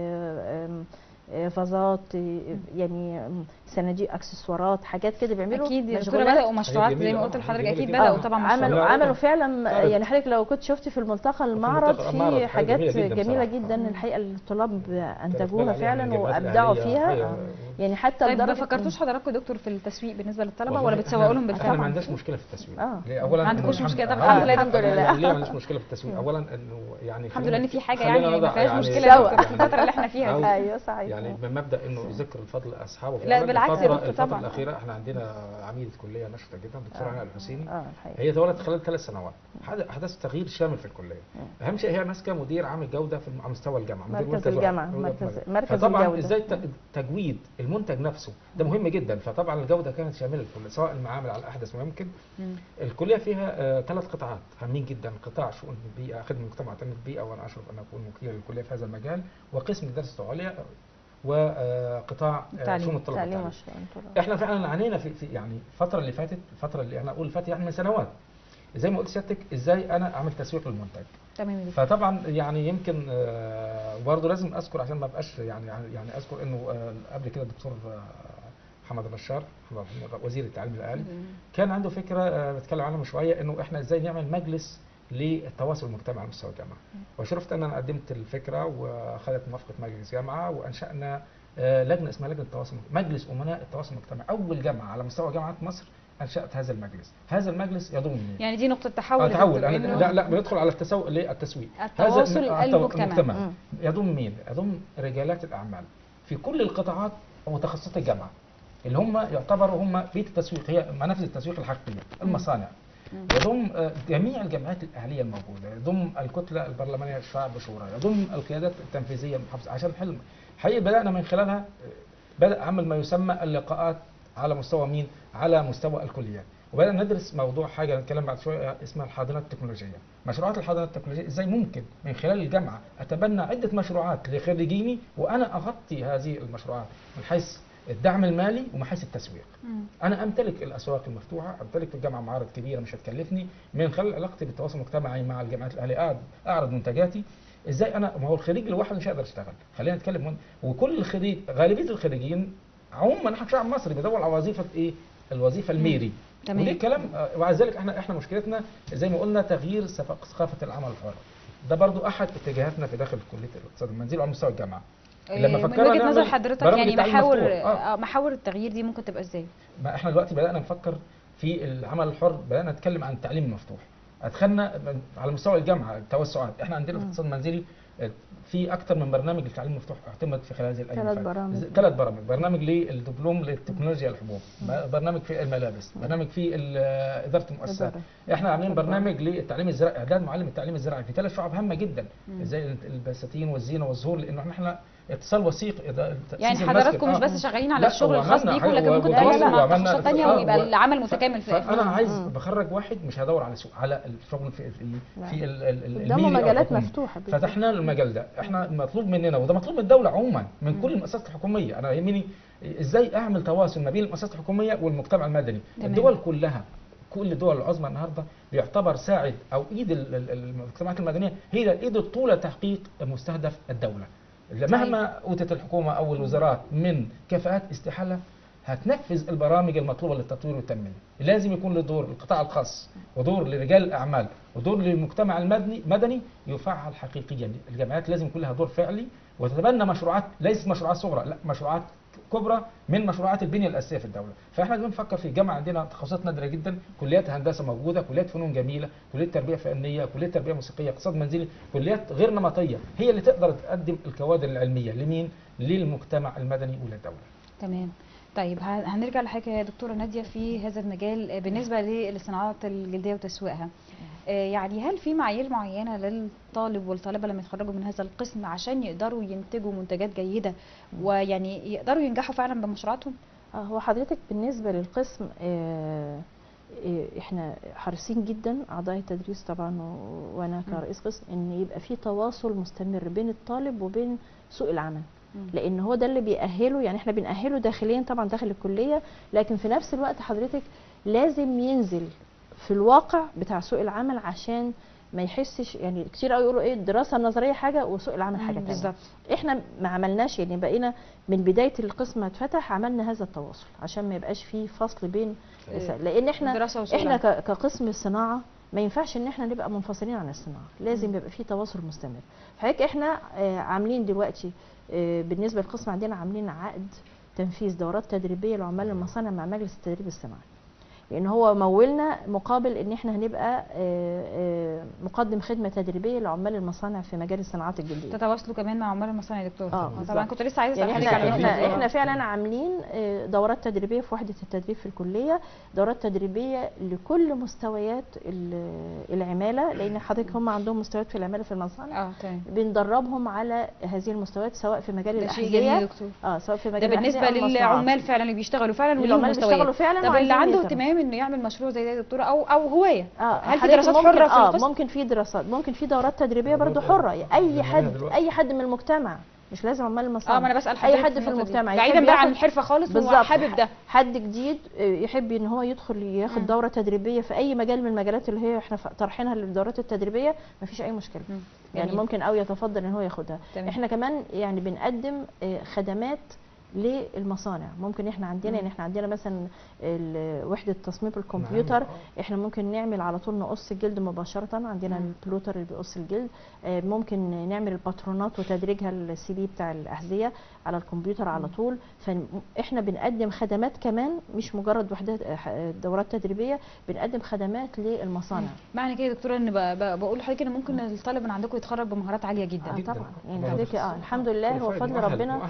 فازات، يعني صناديق، اكسسوارات، حاجات كده بيعملوا. اكيد يا دكتوره بداوا مشروعات زي ما قلت لحضرتك، اكيد بداوا طبعا عملوا عملوا فعلا. يعني حضرتك لو كنت شفتي في الملتقى المعرض في حاجات جميله جدا الحقيقه الطلاب انتجوها فعلا وابدعوا فيها. يعني حتى طيب ما فكرتوش حضراتكم دكتور في التسويق بالنسبه للطلبه ولا بتسوقوا لهم بالفعل؟ احنا ما عندناش مشكله في التسويق. اه اولا ما عندكوش مشكله. طب الحمد لله الحمد لله. ليه ما عندناش مشكله في التسويق؟ اولا انه يعني الحمد لله ان في حاجه يعني ما فيهاش مشكله في الفتره اللي احنا فيها. ايوه صحيح. يعني بمبدا انه ذكر الفضل اصحابه. لا بالعكس الفتره, الفترة الاخيره احنا عندنا عميده كليه نشطه جدا دكتوره هنا الحسيني. آه هي تولت خلال ثلاث سنوات، حدث تغيير شامل في الكليه. آه. اهم شيء هي ماسكه مدير عام جوده في على مستوى الجامعه، مركز الجامعه، مركز مركز فطبعا الجوده. ازاي تجويد المنتج نفسه ده مهم جدا. فطبعا الجوده كانت شامله الكل، سواء المعامل على احدث ما يمكن. مم. الكليه فيها ثلاث آه قطاعات هامين جدا: قطاع شؤون البيئه، خدمه المجتمع، تنميه البيئه، وانا اشرف ان اكون وكيل للكليه في هذا المجال، وقسم الدراسات العليا، وقطاع شؤون الطلبه والتعليم. احنا فعلا عانينا في, في يعني الفتره اللي فاتت، الفتره اللي انا اقول اللي فاتت يعني من سنوات، زي ما قلت سيادتك ازاي انا اعمل تسويق للمنتج. تمام. فطبعا يعني يمكن برضه لازم اذكر عشان ما ابقاش يعني يعني اذكر انه قبل كده الدكتور محمد بشار وزير التعليم العالي كان عنده فكره بتكلم عنها من شويه، انه احنا ازاي نعمل مجلس للتواصل المجتمعي على مستوى الجامعه. وشرفت ان انا قدمت الفكره واخذت موافقه مجلس جامعه، وانشانا لجنه اسمها لجنه التواصل، مجلس امناء التواصل المجتمعي، اول جامعه على مستوى جامعه مصر انشات هذا المجلس. هذا المجلس يضم مين؟ يعني دي نقطه تحول. آه تحول أنا لا لا بندخل على التسوق للتسويق. التواصل المجتمعي. المجتمع يضم مين؟ يضم رجالات الاعمال في كل القطاعات ومتخصصات الجامعه اللي هم يعتبروا هم بيت التسويق، هي منافذ التسويق الحقيقيه، المصانع. يضم جميع الجمعيات الاهليه الموجوده، يضم الكتله البرلمانيه الشعب شورى، يضم القيادات التنفيذيه المحافظه، عشان حلم حقيقي بدانا من خلالها. بدا عمل ما يسمى اللقاءات على مستوى مين؟ على مستوى الكليات، وبدانا ندرس موضوع حاجه نتكلم بعد شويه اسمها الحاضنات التكنولوجيه. مشروعات الحاضنات التكنولوجيه ازاي ممكن من خلال الجامعه اتبنى عده مشروعات لخريجيني وانا اغطي هذه المشروعات من حيث الدعم المالي ومن حيث التسويق. مم. انا امتلك الاسواق المفتوحه، امتلك في الجامعه معارض كبيره مش هتكلفني، من خلال علاقتي بالتواصل المجتمعي مع الجامعات الاهليه اعرض منتجاتي. ازاي انا ما هو الخريج لوحده مش هيقدر يشتغل، خلينا نتكلم من وكل الخريج غالبيه الخريجين عموما احنا شعب مصري بيدور على وظيفه ايه؟ الوظيفه الميري. تمام. ودي كلام ومع ذلك احنا احنا مشكلتنا زي ما قلنا تغيير ثقافه العمل الحر. ده برضو احد اتجاهاتنا في داخل كليه الاقتصاد المنزلي على مستوى الجامعه. لما فكرنا من وجهه نظر حضرتك يعني محاور آه. محاور التغيير دي ممكن تبقى ازاي؟ ما احنا دلوقتي بدانا نفكر في العمل الحر، بدانا نتكلم عن التعليم المفتوح. ادخلنا على مستوى الجامعه التوسعات، احنا عندنا في الاقتصاد المنزلي في اكثر من برنامج للتعليم المفتوح اعتمد في خلال هذه الايام. ثلاث برامج ثلاث برامج، برنامج للدبلوم للتكنولوجيا الحبوب، برنامج في الملابس، برنامج في اداره المؤسسات. احنا عاملين برنامج للتعليم الزراعي، اعداد معلم التعليم الزراعي في ثلاث شعب هامه جدا زي البساتين والزينه والزهور، لانه احنا اتصال وثيق. يعني حضراتكم آه. مش بس شغالين على الشغل الخاص بيكم لكن ممكن تتواصلوا مع تخصصات ثانيه ويبقى العمل متكامل في انا عايز بخرج واحد مش هدور على سوق على الشغل في في قدامه مجالات مفتوحه. فتحنا المجال ده، احنا مطلوب مننا وده مطلوب من الدوله عموما من كل المؤسسات الحكوميه. انا يهمني ازاي اعمل تواصل ما بين المؤسسات الحكوميه والمجتمع المدني. تمام. الدول كلها كل الدول العظمى النهارده بيعتبر ساعد او ايد المجتمعات المدنيه هي الايد الطولى لتحقيق مستهدف الدوله. مهما اوتت الحكومه او الوزارات من كفاءات استحاله هتنفذ البرامج المطلوبه للتطوير والتنميه. لازم يكون له دور القطاع الخاص ودور لرجال الاعمال ودور للمجتمع المدني مدني يفعل حقيقيا. الجامعات لازم يكون لها دور فعلي وتتبنى مشروعات ليست مشروعات صغرى، لا مشروعات كبرى من مشروعات البنيه الاساسيه في الدوله. فاحنا بنفكر في الجامعه عندنا تخصصات نادره جدا، كليات هندسه موجوده، كليات فنون جميله، كليه تربيه فنيه، كليه تربيه موسيقيه، اقتصاد منزلي، كليات غير نمطيه هي اللي تقدر تقدم الكوادر العلميه لمين؟ للمجتمع المدني وللدوله. تمام. طيب هنرجع لحاجه يا دكتوره ناديه في هذا المجال بالنسبه للصناعات الجلديه وتسويقها. يعني هل في معايير معينه للطالب والطالبه لما يتخرجوا من هذا القسم عشان يقدروا ينتجوا منتجات جيده ويعني يقدروا ينجحوا فعلا بمشروعاتهم؟ هو حضرتك بالنسبه للقسم احنا حريصين جدا اعضاء التدريس طبعا وانا كرئيس قسم ان يبقى في تواصل مستمر بين الطالب وبين سوق العمل، لان هو ده اللي بيأهله. يعني احنا بنأهله داخليا طبعا داخل الكليه، لكن في نفس الوقت حضرتك لازم ينزل في الواقع بتاع سوق العمل عشان ما يحسش. يعني كتير قوي يقولوا ايه الدراسه النظريه حاجه وسوق العمل حاجه ثانيه. بالظبط. احنا ما عملناش، يعني بقينا من بدايه القسم ما اتفتح عملنا هذا التواصل عشان ما يبقاش فيه فصل بين إيه. لان احنا احنا كقسم الصناعه ما ينفعش ان احنا نبقى منفصلين عن الصناعه، لازم يبقى فيه تواصل مستمر. فهيك احنا عاملين دلوقتي بالنسبه للقسم عندنا عاملين عقد تنفيذ دورات تدريبيه لعمال المصانع مع مجلس التدريب الصناعي، لان هو مولنا مقابل ان احنا هنبقى مقدم خدمه تدريبيه لعمال المصانع في مجال الصناعات الجلديه. تتواصلوا كمان مع عمال المصانع يا دكتور؟ اه طبعا كنت لسه عايزه يعني احنا احنا, احنا فعلا عاملين دورات تدريبيه في وحده التدريب في الكليه، دورات تدريبيه لكل مستويات العماله، لان حضرتك هم عندهم مستويات في العماله في المصانع. اه تمام. بندربهم على هذه المستويات سواء في مجال الاحذيه اه سواء في مجال ده بالنسبه للعمال فعلا اللي بيشتغلوا فعلا وليهم مستويات. طب اللي عنده اهتمام انه يعمل مشروع زي ده يا دكتوره او او هوايه، آه هل في دراسات حره في اه ممكن في دراسات، ممكن في دورات تدريبيه برضو حره. اي حد اي حد من المجتمع، مش لازم عمال المصانع. اه ما انا بسال اي حد في المجتمع بعيدا بقى عن الحرفه خالص هو حابب ده، حد جديد يحب ان هو يدخل ياخد دوره تدريبيه في اي مجال من المجالات اللي هي احنا طرحينها للدورات التدريبيه، ما فيش اي مشكله. يعني ممكن او يتفضل ان هو ياخدها. احنا كمان يعني بنقدم خدمات للمصانع. ممكن احنا عندنا ان احنا عندنا مثلا وحده تصميم الكمبيوتر، احنا ممكن نعمل على طول نقص الجلد مباشره، عندنا البلوتر اللي بيقص الجلد. ممكن نعمل الباترونات وتدريجها السي دي بتاع الاحذيه على الكمبيوتر على طول. فاحنا بنقدم خدمات كمان، مش مجرد وحدات دورات تدريبيه، بنقدم خدمات للمصانع. معنى كده يا دكتوره ان بقول لحضرتك ان ممكن الطالب من عندكم يتخرج بمهارات عاليه جدا؟ آه طبعا يعني حضرتك اه الحمد لله هو فضل ربنا.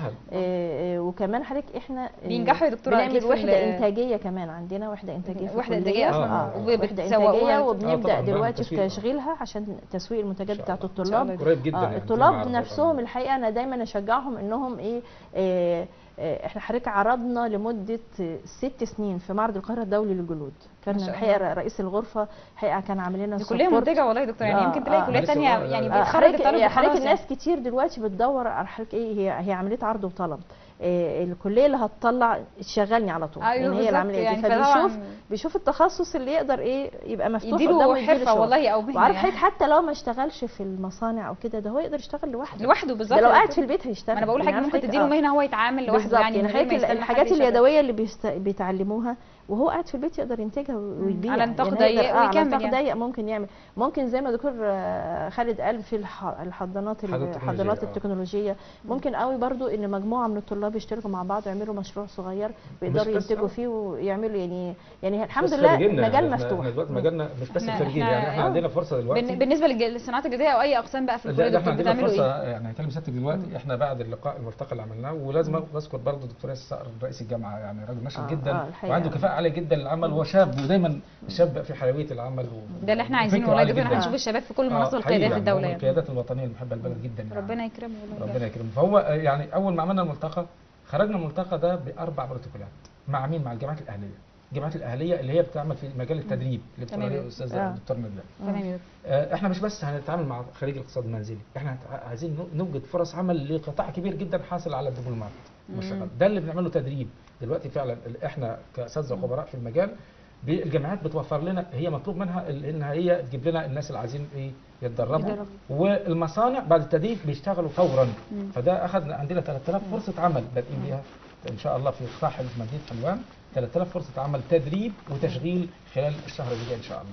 آه وكمان حضرتك احنا بينجحوا يا دكتوره بنعمل وحده انتاجيه كمان، عندنا وحده انتاجيه في وحده انتاجيه اصلا آه وحده انتاجيه وبنبدا آه دلوقتي في تشغيلها عشان تسويق المنتجات بتاعه الطلاب. قريب جدا. آه الطلاب نفسهم الحقيقه انا دايما اشجعهم انهم ايه آه احنا حضرتك عرضنا لمده ست سنين في معرض القاهره الدولي للجلود. كان الحقيقه رئيس الغرفه الحقيقه كان عامل لنا كليه منتجه والله يا دكتور، يعني آه يمكن تلاقي آه كليات ثانيه يعني بتخرج الطالب وخلاص. حضرتك الناس كتير دلوقتي بتدور على حضرتك ايه، هي هي عمليه عرض وطلب. إيه الكليه اللي هتطلع تشغلني على طول. أيوة يعني هي العمليه يعني دي، فبيشوف بيشوف التخصص اللي يقدر ايه يبقى مفتوح قدامه حرفه والله او مهنه. وعارف حضرتك حتى لو ما اشتغلش في المصانع او كده، ده هو يقدر يشتغل لوحده لوحده بالظبط. لو قاعد في البيت هيشتغل. انا بقول لحضرتك ممكن تديله مهنه هو يتعامل لوحده، يعني يعني الحاجات اليدويه اللي بيست... بيتعلموها وهو قاعد في البيت يقدر ينتجها ويبيع على نطاق ضيق ويكمل. على نطاق ضيق ممكن يعمل. ممكن زي ما دكتور خالد قال في الحضانات الحضانات التكنولوجيه، ممكن قوي برضو ان مجموعه من الطلاب يشتركوا مع بعض يعملوا مشروع صغير بيقدروا ينتجوا فيه ويعملوا يعني يعني الحمد لله المجال مفتوح. احنا دلوقتي مجالنا مش بس الخريجين، يعني احنا عندنا فرصه دلوقتي بالنسبه للصناعات الجديده او اي اقسام بقى في الكليه احنا عندنا فرصه. يعني هكلم سيادتك دلوقتي، احنا بعد اللقاء الملتقى اللي عملناه، ولازم اذكر برضه دكتور ياسر صقر رئيس الجامعه، يعني راجل ناشط آه جدا آه وعنده كفاءه عاليه جدا للعمل، وهو شاب ودايما الشاب في حيويه العمل و... ده اللي احنا عايزينه والله دكتور، احنا نشوف الشباب في كل المناصب القياديه في الدوله، يعني القيادات الوطنيه اللي بحب البلد جدا يعني. ربنا يكرمه والله، ربنا يكرمه. فهو يعني اول ما عملنا الملتقى خرجنا من الملتقى ده باربع بروتوكولات مع مين؟ مع الجامعات الاهليه. الجامعات الاهليه اللي هي بتعمل في مجال التدريب اللي بتقول عليه الاستاذ الدكتور ندى. تمام. احنا مش بس هنتعامل مع خريج الاقتصاد المنزلي، احنا عايزين نوجد فرص عمل لقطاع كبير جدا حاصل على الدبلومات. ده اللي بنعمله تدريب دلوقتي فعلا. احنا كاساتذه خبراء في المجال، الجامعات بتوفر لنا، هي مطلوب منها انها هي تجيب لنا الناس اللي عايزين ايه يتدربوا، والمصانع بعد التدريب بيشتغلوا فورا. مم. فده اخذ عندنا ثلاثة آلاف فرصه عمل بادئين بيها ان شاء الله في قطاع مدينه حلوان، ثلاثة آلاف فرصه عمل تدريب وتشغيل خلال الشهر اللي جاي ان شاء الله.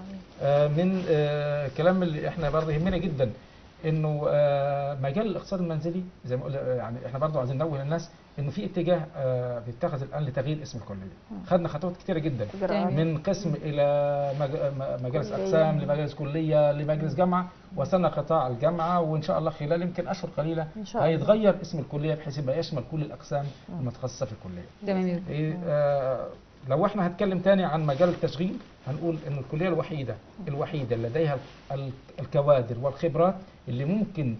آه من آه كلام اللي احنا برضه يهمنا جدا انه آه مجال الاقتصاد المنزلي زي ما قلنا، يعني احنا برضه عايزين ننوه للناس انه في اتجاه آه بيتخذ الان لتغيير اسم الكليه. خدنا خطوات كثيره جدا من قسم الى مجالس اقسام لمجالس كليه لمجلس جامعه، وصلنا قطاع الجامعه، وان شاء الله خلال يمكن اشهر قليله هيتغير اسم الكليه بحيث يبقى يشمل كل الاقسام المتخصصه في الكليه. تمام. إيه آه لو احنا هنتكلم تاني عن مجال التشغيل، هنقول ان الكليه الوحيده الوحيده اللي لديها الكوادر والخبرات اللي ممكن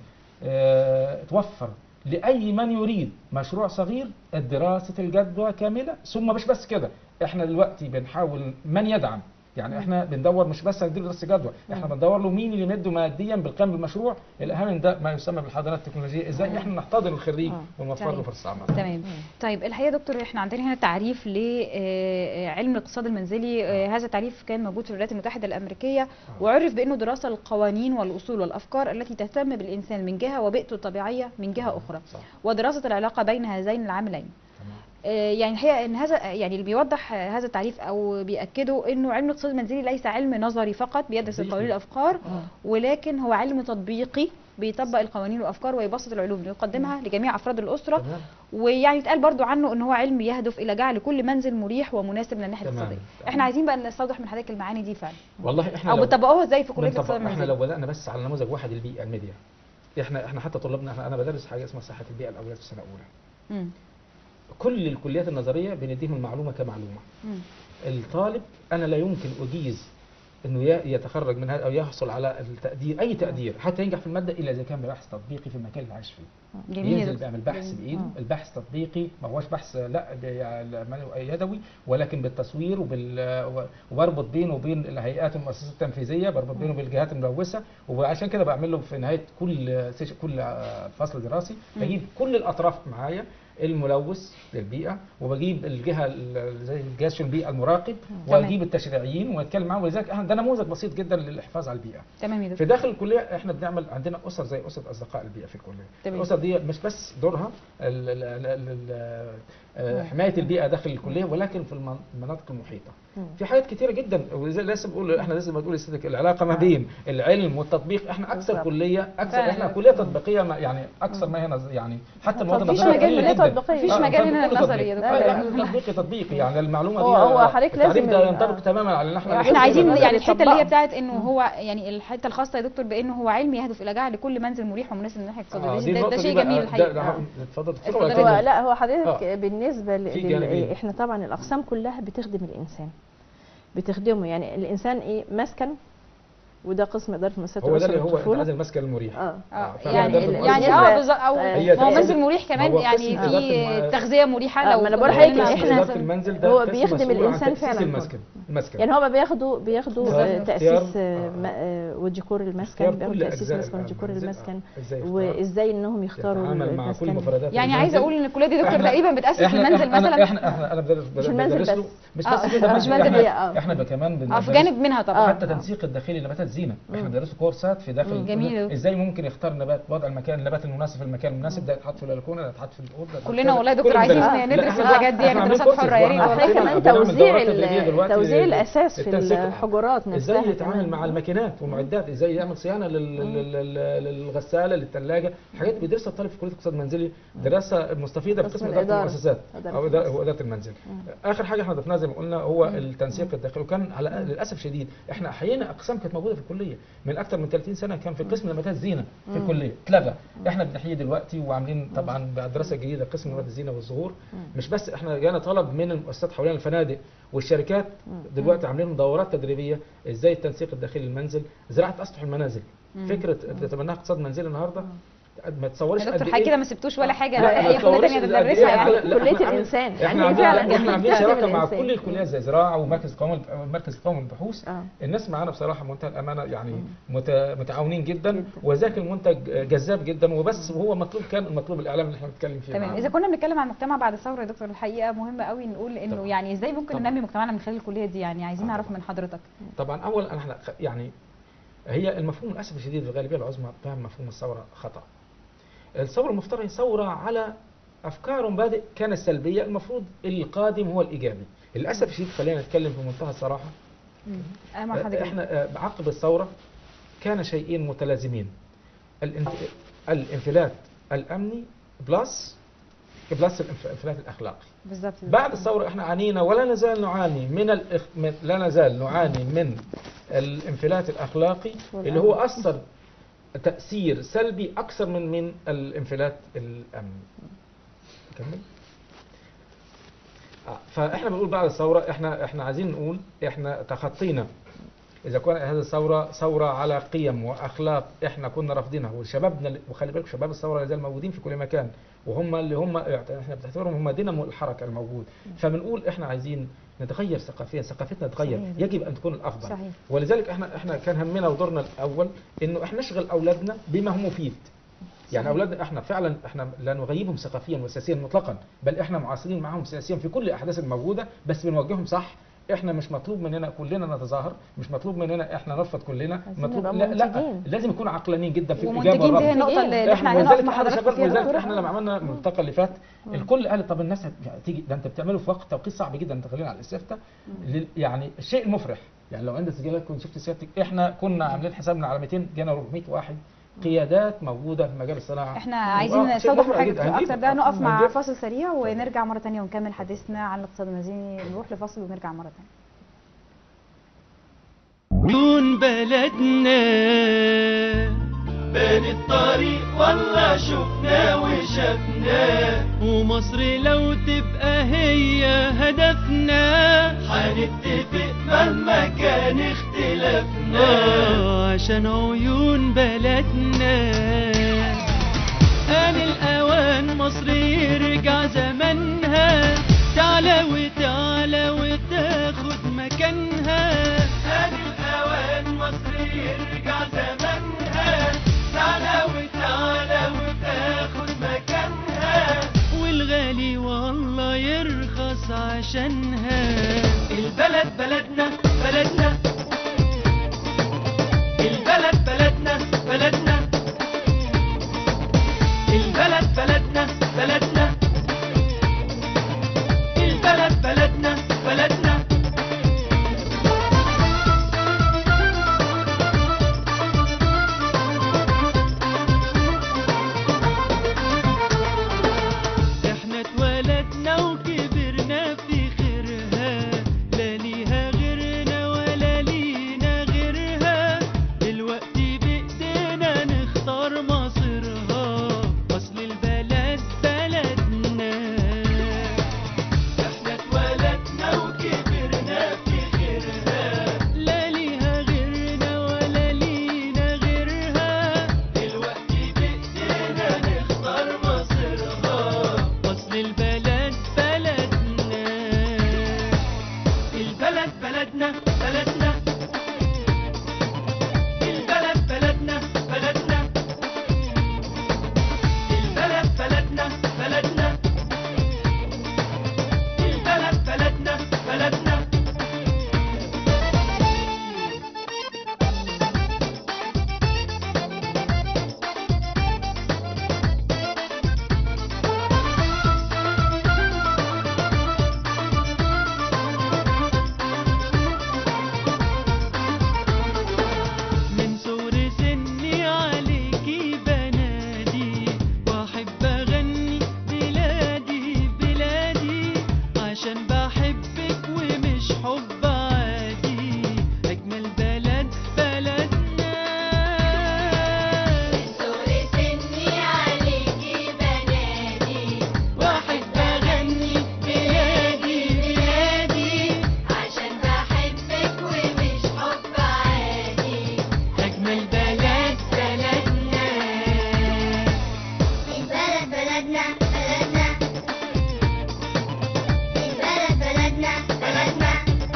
اه توفر لاي من يريد مشروع صغير الدراسه الجدوى كامله. ثم مش بس كده، احنا دلوقتي بنحاول من يدعم، يعني احنا بندور مش بس نديله دراسه جدوى، احنا بندور له مين اللي يمده ماديا بالقيام بالمشروع. الاهم من ده ما يسمى بالحضانات التكنولوجيه، ازاي احنا نحتضن الخريج ونوفر له فرصه عمل. تمام. طيب الحقيقه يا دكتور احنا عندنا هنا تعريف لعلم الاقتصاد المنزلي، هذا التعريف كان موجود في الولايات المتحده الامريكيه، وعرف بانه دراسه القوانين والاصول والافكار التي تهتم بالانسان من جهه وبيئته الطبيعيه من جهه اخرى، ودراسه العلاقه بين هذين العاملين. يعني الحقيقه ان هذا يعني اللي بيوضح هذا التعريف او بياكده انه علم الاقتصاد المنزلي ليس علم نظري فقط بيدرس القوانين والافكار، ولكن هو علم تطبيقي بيطبق القوانين والافكار ويبسط العلوم ليقدمها لجميع افراد الاسره. ويعني اتقال برضو عنه ان هو علم يهدف الى جعل كل منزل مريح ومناسب من الناحيه الاقتصاديه. احنا عايزين بقى نستوضح من حضرتك المعاني دي فعلا. والله احنا او بتطبقوها ازاي في كليه الاقتصاد المنزلي؟ احنا لو بدانا بس على نموذج واحد البيئه الميديا، احنا احنا حتى طلابنا، انا بدرس حاجه اسمها صحه البيئه الاولاد في سنه اولى. امم كل الكليات النظريه بنديهم المعلومه كمعلومه. مم. الطالب انا لا يمكن اجيز انه يتخرج من هذا او يحصل على التقدير اي تقدير حتى ينجح في الماده الا اذا كان بحث تطبيقي في المكان اللي عايش فيه. جميل. ينزل بيعمل بحث بايده، البحث تطبيقي ما هوش بحث لا يدوي، ولكن بالتصوير وبال وبربط بينه وبين الهيئات والمؤسسات التنفيذيه، بربط بينه وبين الجهات الملوثه، وعشان كده بعمل له في نهايه كل كل فصل دراسي بجيب كل الاطراف معايا الملوث للبيئه، وبجيب الجهه زي جهاز البيئه المراقب، واجيب التشريعيين ونتكلم معاهم. ولذلك احنا ده نموذج بسيط جدا للحفاظ على البيئه. تمام يا دكتور. في داخل الكليه احنا بنعمل عندنا اسر زي اسر اصدقاء البيئه في الكليه. تمام. الاسر دي مش بس دورها ال ال ال حمايه البيئه داخل الكليه، ولكن في المناطق المحيطه. في حاجات كثيره جدا، وزي لسه بقول احنا لازم بنقول العلاقه ما بين العلم والتطبيق. احنا اكثر كليه اكثر احنا كليه تطبيقيه يعني اكثر ما هنا يعني حتى المواد النظريه مفيش مجال تطبيقي، مفيش مجال هنا نظري يا دكتور. تطبيقي تطبيقي يعني المعلومه دي هو حضرتك لازم ده ينطبق تماما على ان احنا احنا عايزين يعني الحته اللي هي بتاعت انه هو يعني الحته الخاصه يا دكتور بانه هو علم يهدف الى جعل كل منزل مريح ومناسب من الناحيه الاقتصاديه. ده شيء جميل الحقيقه. اتفضل. لا هو حضرتك بالنسبه ل احنا طبعا الاقسام كلها بتخدم الانسان، بتخدمه يعني الانسان ايه مسكن، وده قسم اداره المؤسسات هو ده اللي هو عايز المسكن المريح. اه, آه. يعني يعني اه بالظبط. او هو منزل مريح كمان يعني في تغذيه مريحه. لو ما انا بقول لحضرتك احنا المنزل ده هو بيخدم الانسان فعلا. المسكن المسكن يعني هو بياخدوا بياخدوا تاسيس وديكور المسكن، بياخدوا تاسيس مسكن وديكور المسكن، وازاي انهم يختاروا المسكن. يعني عايزه اقول ان الكليه دي دكتور تقريبا بتاسس المنزل مثلا. احنا احنا انا مش المنزل بس مش بس كده، مش منزل اه احنا كمان اه في جانب منها طبعا حتى تنسيق الداخلي لنباتات زينه. احنا بندرس كورسات في داخل جميل. ازاي ممكن يختار نبات، وضع المكان النبات المناسب في المكان المناسب، ده يتحط في البلكونه، ده يتحط في الاوضه. كلنا والله يا دكتور عايزين ندرس الحاجات دي يعني دراسات حره يا ريت. والله كمان توزيع توزيع الاساس في الحجرات نفسها، ازاي يتعامل مع الماكينات والمعدات، ازاي يعمل صيانه للغساله للثلاجه. الحاجات اللي بيدرسها الطالب في كليه الاقتصاد المنزلي دراسه مستفيده في قسم اداره المؤسسات او اداره المنزل. اخر حاجه احنا ضفناها زي ما قلنا هو التنسيق الداخلي. وكان على للاسف شديد احنا احيانا اقسام كانت موجوده في الكليه من اكثر من ثلاثين سنه، كان في قسم نباتات زينه في الكليه اتلغى. احنا بنحييه دلوقتي وعاملين طبعا بعد دراسه جديده قسم نباتات الزينه والزهور. مش بس احنا جانا طلب من المؤسسات حوالين الفنادق والشركات دلوقتي عاملين دورات تدريبيه ازاي التنسيق الداخلي للمنزل، زراعه اسطح المنازل. فكره تتبناها اقتصاد منزلي النهارده ما تصورش يا دكتور حاجه كده ما سبتوش ولا حاجه اي كليه ثانيه بندرسها يعني كليه الانسان يعني فعلا احنا عاملين شراكه مع كل الكليات زي زراعه ومركز القومي مركز القومي للبحوث. آه. الناس معانا بصراحه منتهى الامانه يعني متعاونين جدا, جداً. وذاك المنتج جذاب جدا وبس. وهو مطلوب كان المطلوب الاعلام اللي احنا بنتكلم فيه. تمام. اذا كنا بنتكلم عن المجتمع بعد الثوره يا دكتور الحقيقه مهمه قوي نقول انه طبعا. يعني ازاي ممكن طبعا. ننمي مجتمعنا من خلال الكليه دي، يعني عايزين نعرف من حضرتك. طبعا اولا احنا يعني هي المفهوم للاسف الشديد الغالبيه العظمى فهم مفهوم الثوره خطا. الثورة المفترض ثورة على أفكار ومبادئ كانت سلبية، المفروض القادم هو الإيجابي. للأسف الشديد خلينا نتكلم في منتهى الصراحة. احنا عقب الثورة كان شيئين متلازمين، الانفلات الأمني بلس بلس الانفلات الأخلاقي. بالظبط. بعد الثورة احنا عانينا ولا نزال نعاني من الإخ... لا نزال نعاني من الانفلات الأخلاقي اللي هو أثر تأثير سلبي أكثر من من الانفلات الأمني. نكمل. فإحنا بنقول بعد الثورة إحنا إحنا عايزين نقول إحنا تخطينا. إذا كان هذه الثورة ثورة على قيم وأخلاق إحنا كنا رافضينها، وشبابنا وخلي بالك شباب الثورة لا زال موجودين في كل مكان، وهم اللي هم إحنا بنعتبرهم هم دينامو الحركة الموجود. فبنقول إحنا عايزين نتغير ثقافيا، ثقافتنا تتغير، يجب ان تكون الافضل. صحيح. ولذلك احنا احنا كان همنا ودورنا الاول انه احنا نشغل اولادنا بما هو مفيد. يعني اولادنا احنا فعلا احنا لا نغيبهم ثقافيا وسياسيا مطلقا، بل احنا معاصرين معهم سياسيا في كل الاحداث الموجوده، بس بنوجههم صح. احنا مش مطلوب مننا كلنا نتظاهر، مش مطلوب مننا احنا نرفض كلنا، مطلوب لا, لا لازم نكون عقلانيين جدا في الاجابه والرفض. دي النقطه اللي احنا هنقف مع حضرتك فيها. ولذلك احنا لما عملنا الملتقى اللي فات الكل قال طب الناس هتيجي، ده انت بتعمله في وقت توقيت صعب جدا، انت خلينا على الاستفتاء يعني الشيء المفرح. يعني لو عندك سجلات كنت شفت سيادتك احنا كنا عاملين حسابنا على مئتين جينا أربعمئة واحد قيادات موجوده في مجال الصناعه. احنا عايزين نستوضح حاجه اكتر ده. نقف مع فاصل سريع ونرجع مره ثانيه ونكمل حديثنا عن الاقتصاد المنزلي. نروح لفاصل ونرجع مره ثانيه. عيون بلدنا بين الطريق والله شفنا وشفنا، ومصر لو تبقى هي هدفنا حنتفق مهما كان اختلافنا عشان عيون بلدنا. آن الأوان مصر يرجع زمنها، تعلى وتعلى وتاخد مكانها. آن الأوان مصر يرجع زمنها، تعلى وتعلى وتاخد مكانها. والغالي منها. البلد بلدنا بلدنا، البلد بلدنا بلدنا، البلد بلدنا بلدنا، البلد بلدنا بلدنا. احنا اتولدنا وكبرنا في خيرها، لا ليها غيرنا ولا لينا غيرها. دلوقتي بايدينا نختار مصيرها، اصل البلد بلدنا. احنا اتولدنا وكبرنا في خيرها، لا ليها غيرنا ولا لينا غيرها. دلوقتي بايدينا نختار مصيرها، اصل البلد بلدنا. البلد بلدنا بلدنا، البلد بلدنا بلدنا، البلد بلدنا بلدنا، البلد بلدنا بلدنا. من صغر سني عليكي بنادي، واحب اغني بلادي بلادي، عشان بحبك ومش حب عادي. اجمل بلد بلدنا. من صغر سني عليكي بنادي، واحب اغني بلادي بلادي، عشان بحبك ومش حب عادي. أجمل بلد بلدنا. البلد بلدنا بلدنا، البلد بلدنا بلدنا.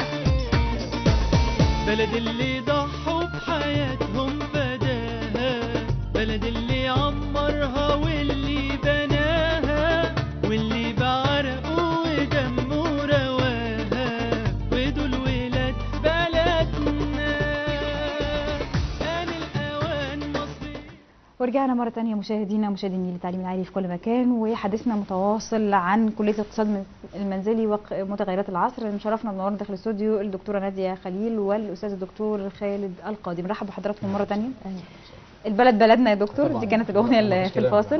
بلد اللي ضحوا بحياتهم فداها، بلد اللي عمرها واللي بناها، واللي بعرقه ودمه رواها، ودول ولاد بلدنا. آن الأوان مصر. ورجعنا مرة تانية مشاهدينا مشاهدي النيل التعليم العالي في كل مكان، وحديثنا متواصل عن كلية الاقتصاد المنزلي ومتغيرات العصر. مشرفنا بنورنا داخل الاستوديو الدكتورة نادية خليل والأستاذ الدكتور خالد القاضي. مرحبا بحضراتكم مرة تانية. البلد بلدنا يا دكتور، دي كانت الأغنية اللي في الفاصل،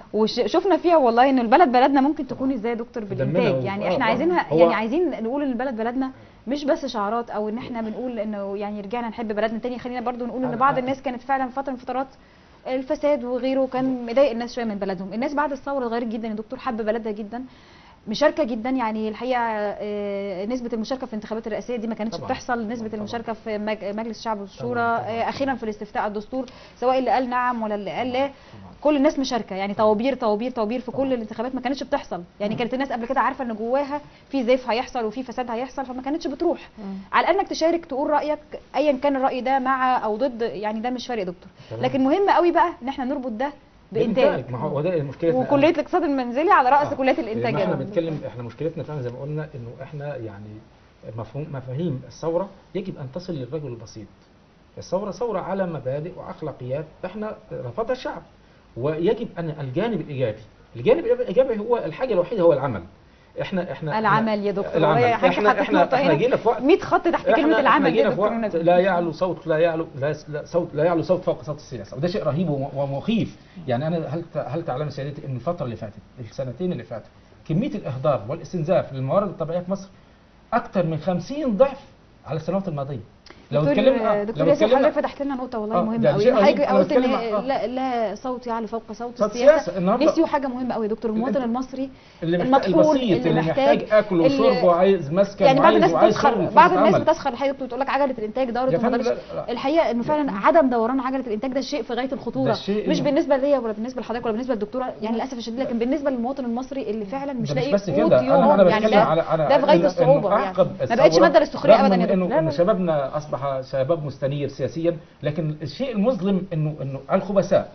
وشفنا فيها والله إنه البلد بلدنا ممكن تكون إزاي يا دكتور بالإنتاج. يعني إحنا عايزينها، يعني عايزين نقول إن البلد بلدنا مش بس شعارات، أو إن إحنا بنقول إنه يعني رجعنا نحب بلدنا تاني. خلينا برضو نقول إن بعض الناس كانت فعلا فترة من فترات الفساد وغيره كان مضايق الناس شويه من بلدهم. الناس بعد الثوره اتغيرت جدا يا دكتور، حب بلدها جدا، مشاركه جدا. يعني الحقيقه آه، نسبه المشاركه في الانتخابات الرئاسيه دي ما كانتش طبعا بتحصل، نسبه طبعا المشاركه في مج- مجلس الشعب والشورى، آه، اخيرا في الاستفتاء على الدستور، سواء اللي قال نعم ولا اللي قال لا، كل الناس مشاركه. يعني طوابير طوابير طوابير في كل الانتخابات ما كانتش بتحصل. يعني كانت الناس قبل كده عارفه ان جواها في زيف هيحصل وفي فساد هيحصل، فما كانتش بتروح. على انك تشارك تقول رايك ايا كان الراي ده مع او ضد، يعني ده مش فارق يا دكتور. لكن مهم قوي بقى ان احنا نربط ده بانتاج. ما هو ده المشكله. وكليه الاقتصاد المنزلي على راس آه. كليات الانتاج. احنا بنتكلم، احنا مشكلتنا فعلا زي ما قلنا انه احنا يعني مفهوم مفاهيم الثوره يجب ان تصل للرجل البسيط. الثوره ثوره على مبادئ واخلاقيات احنا رفضها الشعب، ويجب ان الجانب الايجابي، الجانب الايجابي هو الحاجه الوحيده هو العمل. احنا احنا العمل يا دكتور، العمل. احنا احنا احنا, احنا جينا في وقت مية خط تحت كلمه العمل يا دكتور. لا يعلو صوت لا يعلو لا, لا صوت لا يعلو صوت فوق صوت السياسه، وده شيء رهيب ومخيف. يعني انا هل هل تعلم سيادتي ان الفتره اللي فاتت، السنتين اللي فاتوا، كميه الاهدار والاستنزاف للموارد الطبيعيه في مصر اكثر من خمسين ضعف على السنوات الماضيه. لو اتكلمنا دكتور ياسر حضرتك فتحت لنا نقطه والله مهمه قوي. حضرتك قلت ان لا, لا صوت يعلى فوق صوت السياسه. نسيوا حاجه مهمه قوي يا دكتور، المواطن المصري المطحون اللي محتاج اكل وشرب وعايز مسكن، يعني بعض الناس بتسخر بعض الناس بتسخر الحقيقه، بتقول لك عجله الانتاج دورت وما دارتش. الحقيقه انه فعلا عدم دوران عجله الانتاج ده شيء في غايه الخطوره، مش بالنسبه ليا ولا بالنسبه لحضرتك ولا بالنسبه للدكتوره، يعني للاسف الشديد، لكن بالنسبه للمواطن المصري اللي فعلا مش لاقي قوت يوم. يعني ده ده في غايه الصعوبه، يعني ما بقتش ماده للسخريه ابدا يا دكتور. انه شبابنا اصبح شباب مستنير سياسيا، لكن الشيء المظلم انه انه الخبثاء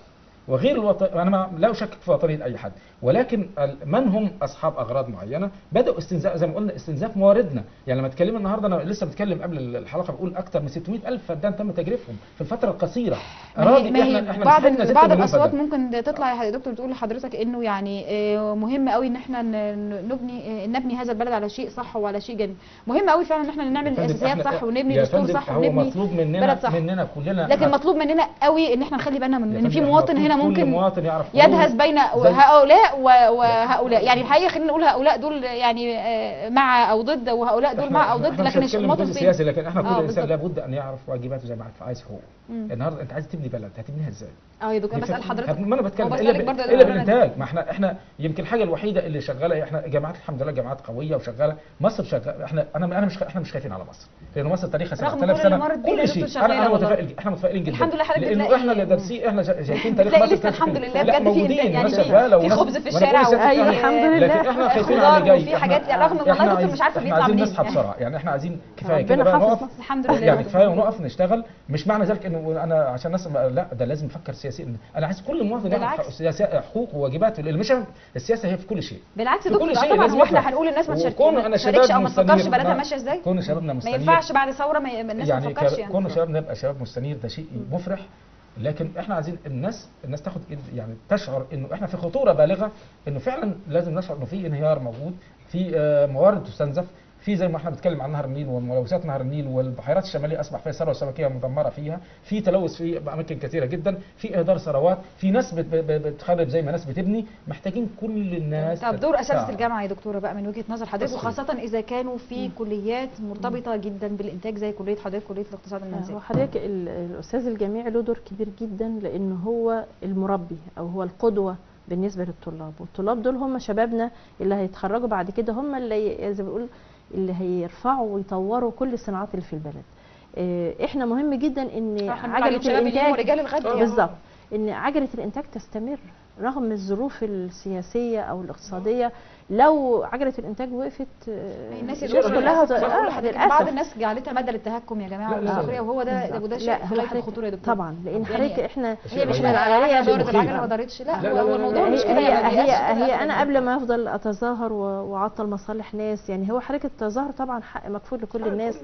وغير الوطن. انا ما لا اشكك في وطنيه اي حد، ولكن من هم اصحاب اغراض معينه بداوا استنزاف زي ما قلنا استنزاف مواردنا. يعني لما اتكلمنا النهارده انا لسه بتكلم قبل الحلقه بقول اكثر من ستمائة ألف فدان تم تجريفهم في الفتره القصيره. ما هي, ما هي احنا احنا بعض مسحنا بعض ستة مليون الاصوات فدان. ممكن تطلع يا دكتور تقول لحضرتك انه يعني آه، مهم قوي ان احنا ن- نبني آه، نبني هذا البلد على شيء صح وعلى شيء جميل. مهم قوي فعلا ان احنا نعمل يا فندم، الاساسيات احنا- صح ونبني يا دستور فندم، صح هو ونبني مطلوب مننا بلد صح. مننا كلنا. لكن مطلوب مننا قوي ان احنا نخلي بالنا من يا ان في فندم، مواطن مطلوب هنا كل ممكن مواطن يعرف يدهس قانون. بين زي- هؤلاء و- وهؤلاء. يعني الحقيقه خلينا نقول هؤلاء دول يعني آه، مع او ضد، وهؤلاء دول مع او ضد، احنا مش لكن هنتكلم المواطن الجزء فين؟ السياسي، لكن احنا كل آه، انسان بالظبط. لابد ان يعرف واجباته زي ما عايز حقوقه. مم. النهارده انت عايز تبني بلد، هتبنيها ازاي؟ اه يا دكتور بسال حضرتك، ما انا بتكلم هو الا بسألك ب- برضه يا الا دكتور أنا- بالانتاج. ما احنا احنا يمكن الحاجه الوحيده اللي شغاله احنا جامعات الحمد لله جامعات قويه وشغاله. مصر شغاله. احنا انا انا مش احنا مش خايفين على مصر، لان مصر تاريخها رغم سبعة آلاف كل سنه. اللي مرت بيه يا كل دكتور شيء شغالة انا انا والله. متفائل احنا متفائلين جدا. الحمد لله حضرتك لانه بتلاقي- احنا اللي دارسين احنا شا- شايفين تاريخ بتلاقي مصر. لسه الحمد لله لا بجد في موجودين إنتاج، يعني وناس في- شغاله في وناس- خبز في وأنا الشارع بقول لست- أيوة، إحنا- الحمد لله. لكن احنا خايفين خضار على اللي جاي. وفي إحنا- حاجات يعني رغم ان والله احنا دكتور عايز- مش عارفه احنا بيطلع عايزين منين نصحى يعني. بسرعه. يعني احنا عايزين كفايه ربنا كده بقى حافظ نقف. مصر. الحمد لله. يعني كفايه ونقف نشتغل. مش معنى ذلك انه انا عشان الناس لا ده لازم نفكر سياسيا. انا عايز كل مواطن يعرف بالعكس. سياسي- حقوقه وواجباته. لان مش السياسه هي في كل شيء. بالعكس يا في دكتور كل شيء طبعا لازم هو احنا نفهم. هنقول للناس ما تشارك- وكون ما أنا تشاركش شباب او ما تفكرش مستنير، بلدها ما- ماشيه ازاي. كون شبابنا ما مستنير ينفعش بعد ثوره ما الناس ما يعني تفكرش ك- يعني. كون شبابنا يبقى شباب مستنير ده شيء مفرح. لكن احنا عايزين الناس الناس تاخد إيد- يعني تشعر انه احنا في خطوره بالغه، انه فعلا لازم نشعر انه في انهيار موجود، في آه، موارد تستنزف، في زي ما احنا بنتكلم عن نهر النيل وملوثات نهر النيل والبحيرات الشماليه اصبح فيها ثروه سمكيه مدمره فيها، في تلوث في اماكن كثيره جدا، في اهدار ثروات، في ناس بت- بت- بتخرب زي ما ناس بتبني. محتاجين كل الناس. طب دور اساتذه تتساعد. الجامعه يا دكتوره بقى من وجهه نظر حضرتك، تصحيح. وخاصه اذا كانوا في كليات مرتبطه جدا بالانتاج زي كليه حضرتك كليه الاقتصاد هو المنزلي. حضرتك ال- الاستاذ الجامعي له دور كبير جدا، لان هو المربي او هو القدوه بالنسبه للطلاب، والطلاب دول هم شبابنا اللي هيتخرجوا بعد كده، هم اللي زي ما بيقول اللي هيرفعوا ويطوروا كل الصناعات اللي في البلد. آه، احنا مهم جدا ان احنا بنقول عليهم عجله شباب اليوم الانتاج ورجال الغد يعني. بالظبط ان عجله الانتاج تستمر رغم الظروف السياسيه او الاقتصاديه. لو عجله الانتاج وقفت آه، الناس شيء اللي كلها كلها ت- آه، بعض للأسف. الناس جعلتها مدى للتهكم يا جماعه لا، لا، لا. والسخريه، وهو ده بالظبط. وده شيء لا، في هو غايه حضرتك- الخطوره يا دكتور. طبعا لان يعني حضرتك احنا هي مش شيء من العمليه دورت مخيف. العجله ما دارتش، لا لا، لا، هو لا، هو لا، الموضوع لا. مش كده هي يعني. هي للأسف هي كده انا أبداً. قبل ما افضل اتظاهر و- واعطل مصالح ناس، يعني هو حركه التظاهر طبعا حق مكفول لكل الناس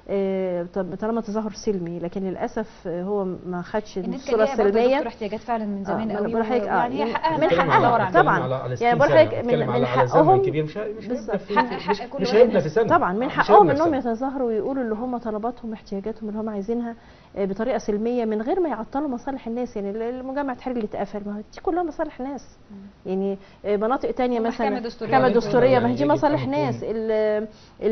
آه، طب- طالما تظاهر سلمي، لكن للاسف آه، هو ما خدش الناس الصوره كان ليها برضه السلميه. دكتور احتياجات فعلا من زمان آه، قوي، بقول لحضرتك، آه، يعني هي حقها من من بنتكلم حقها حقها. تدور عليه. طبعا. على على يعني ستين بقول سنة، لك من- بنتكلم من على على حقهم- زمن كبير. مش مش بالظبط. هيبقى في- حق- مش- حق كل مش واحد. هيبقى في سنه. طبعا من مش حقهم هيبقى في انهم سنة. يتظاهروا ويقولوا اللي هم طلباتهم احتياجاتهم اللي هم عايزينها آه، بطريقه سلميه من غير ما يعطلوا مصالح الناس. يعني ال- المجمع التحرير اللي اتقفل ما هو دي كلها مصالح ناس. يعني آه، مناطق تانية والمحكمة مثلا الدستورية. محكمه يعني دستوريه ما هي يجب دي أن مصالح يكون- ناس. ال- ال-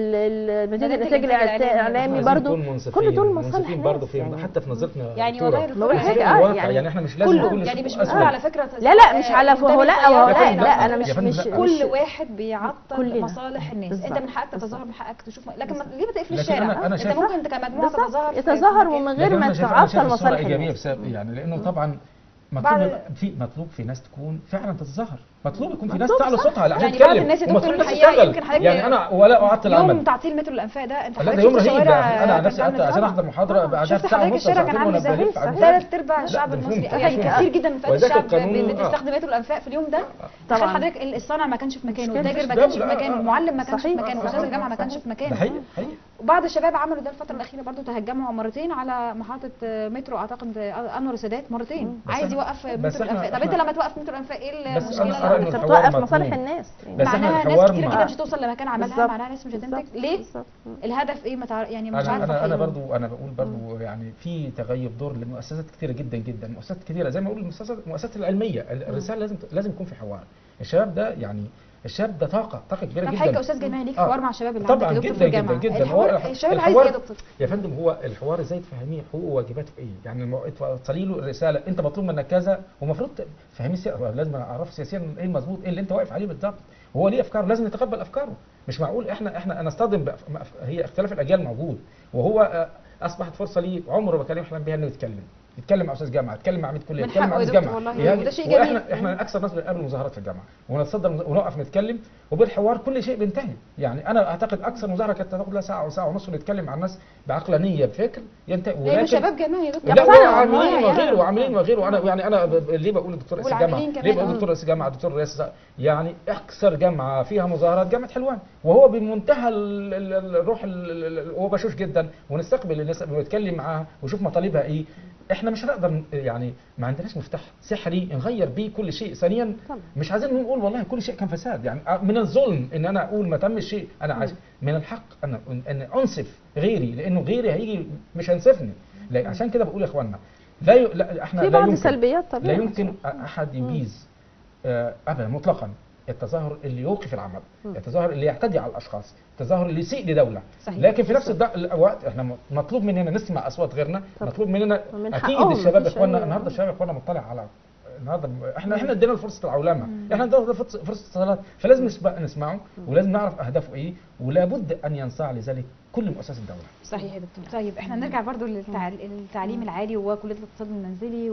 ال- مدينه مدينة الانتاج الإنتاج الاعلامي عايزين برضو نكون منصفين. كل دول مصالح منصفين برضه ناس في يعني. حتى في نظرتنا يعني دكتورة. والله بقول يعني حاجة، في آه، الواقع يعني يعني احنا مش لازم كله نكون يعني مش أسود. بنقول على فكره لا لا مش على هو لا هو يا لا فندم، لا انا يا مش فندم، مش لا. كل مش- واحد بيعطل كلنا. مصالح الناس. بالظبط. انت من حقك تتظاهر، بالظبط. من حقك تشوف، لكن ما- ليه بتقفل لكن الشارع؟ أنا- أنا انت شايف- ممكن انت كمجموعه بالظبط. تتظاهر في- يتظاهر في ومن مكان. غير لكن ما أنا شايف- أنا شايف تعطل الصورة مصالح إيجابية الناس. بسبب يعني لأنه طبعا مطلوب بعد- يبقى في مطلوب في ناس تكون فعلا تتظاهر، مطلوب يكون في ناس مطلوب تعلو صح. صوتها عشان يعني بعض تتكلم، الناس يا دكتور ومطلوب ناس الحقيقة تشتغل. يمكن حضرتك يعني أنا ولا أعطل يوم العمل. تعطيل مترو الانفاق ده انت لا ده حضرتك يوم شفت رهيب. الشوارع ده انا عن كان نفسي عامل قعدت عشان إزاي؟ احضر محاضره بعدها شفت بساعه حضرتك ونص الشارع كان ساعتين عامل وانا ازاي؟ بلف على ثلاث ارباع لا، الشعب ده مفهوم. المصري ده يعني مفهوم. كثير جدا من فئات وذاك الشعب القانون، آه. بتستخدم مترو الانفاق في اليوم ده. طبعا. تخيل حضرتك الصانع ما كانش في مكانه، مشكلة. التاجر ما ده كانش في لا، مكانه، آه. المعلم ما كانش في صحيح. مكانه، صحيح. استاذ الجامعه ما كانش في ده مكانه. حقيقي حقيقي. وبعض الشباب عملوا ده الفتره الاخيره برضو، تهجموا مرتين على محطه مترو اعتقد انور السادات مرتين، بس عايز إحنا- يوقف بس مترو إحنا- الانفاق. طب إحنا- انت لما توقف مترو الانفاق ايه بس المشكله؟ أنا أرى إنه انت الحوار بتوقف مصالح مطلوب. الناس يعني. بس معناها إحنا ناس الحوار كتير مع- جدا مش هتوصل لمكان عملها، بالظبط. معناها ناس مش هتنتج. بالظبط. ليه؟ بالظبط. الهدف ايه؟ متع... يعني مش انا عارفه انا انا أقيمه. برضو انا بقول برضو يعني في تغيب دور لمؤسسات كثيره جدا جدا، مؤسسات كثيره زي ما اقول المؤسسات المؤسسات العلميه، الرساله لازم لازم يكون في حوار. الشباب ده يعني الشباب ده طاقه طاقه كبيره طب جدا. حضرتك يا استاذ جمال ليك آه. حوار مع الشباب اللي طبعا عندك يا دكتور جدا في الجامعه جدا جدا. الحوار هو الشباب عايز ايه يا دكتور؟ يا فندم هو الحوار ازاي تفهميه حقوقه وواجباته ايه؟ يعني المو... توصلي له الرساله انت مطلوب منك كذا، ومفروض تفهمي سي... لازم اعرف سياسيا ايه المظبوط، ايه اللي انت واقف عليه بالظبط. وهو ليه افكاره لازم نتقبل افكاره. مش معقول احنا احنا نصطدم بأف... هي اختلاف الاجيال موجود، وهو اصبحت فرصه ليه عمره ما كان يحلم بها انه يتكلم. يتكلم مع استاذ جامعه، يتكلم مع عميد كليه، من يتكلم مع حقه يا رئيس دكتور جامعه، والله، يعني وده شيء جميل. واحنا احنا اكثر ناس بنقابل مظاهرات في الجامعه ونتصدر ونقف نتكلم وبالحوار كل شيء بينتهي. يعني انا اعتقد اكثر مظاهره كانت تاخد لها ساعه او ساعه ونص ونتكلم مع الناس بعقلانيه بفكر ينتهي. ولكن شباب جماعي يا دكتور، لا فعلا وعاملين والله وغيره يعني. وعاملين وغيره. انا يعني انا ب- ليه بقول الدكتور رئيس الجامعه؟ والعاملين كمان. ليه بقول الدكتور رئيس الجامعه الدكتور رئيس يعني اكثر جامعه فيها مظاهرات جامعه حلوان، وهو بمنتهى ال- ال- ال- الروح ال- ال- ال- هو بشوش جدا ونستقبل الناس ونتكلم معاها ونشوف مطالبها ايه. احنا مش هنقدر ن- يعني ما عندناش مفتاح سحري نغير بيه كل شيء. ثانيا طبعا. مش عايزين نقول والله كل شيء كان فساد، يعني من الظلم ان انا اقول ما تمش شيء. انا عايز من الحق ان ان انصف غيري، لانه غيري هيجي مش هينصفني. لا عشان كده بقول يا اخوانا لا, ي... لا احنا في لا بعض يمكن سلبيات طبعا لا يمكن احد يجيز آه، ابدا مطلقا التظاهر اللي يوقف العمل، التظاهر اللي يعتدي على الاشخاص، التظاهر اللي يسيء لدوله. صحيح. لكن في نفس الد- الوقت احنا م- مطلوب مننا نسمع اصوات غيرنا، طبعا. مطلوب مننا ومن اكيد حقهم، الشباب مفيش اخواننا أي- النهارده الشباب اخواننا مطلع على النهارده احنا احنا ادينا فرصه العولمه، احنا ادينا فرصه فرصه الصلاه، فلازم نسمع نسمعه ولازم نعرف اهدافه ايه، ولا بد ان ينصاع لذلك كل مؤسسات الدوله. صحيح يا دكتور. طيب احنا نرجع برضو للتعليم العالي وكليه الاقتصاد المنزلي،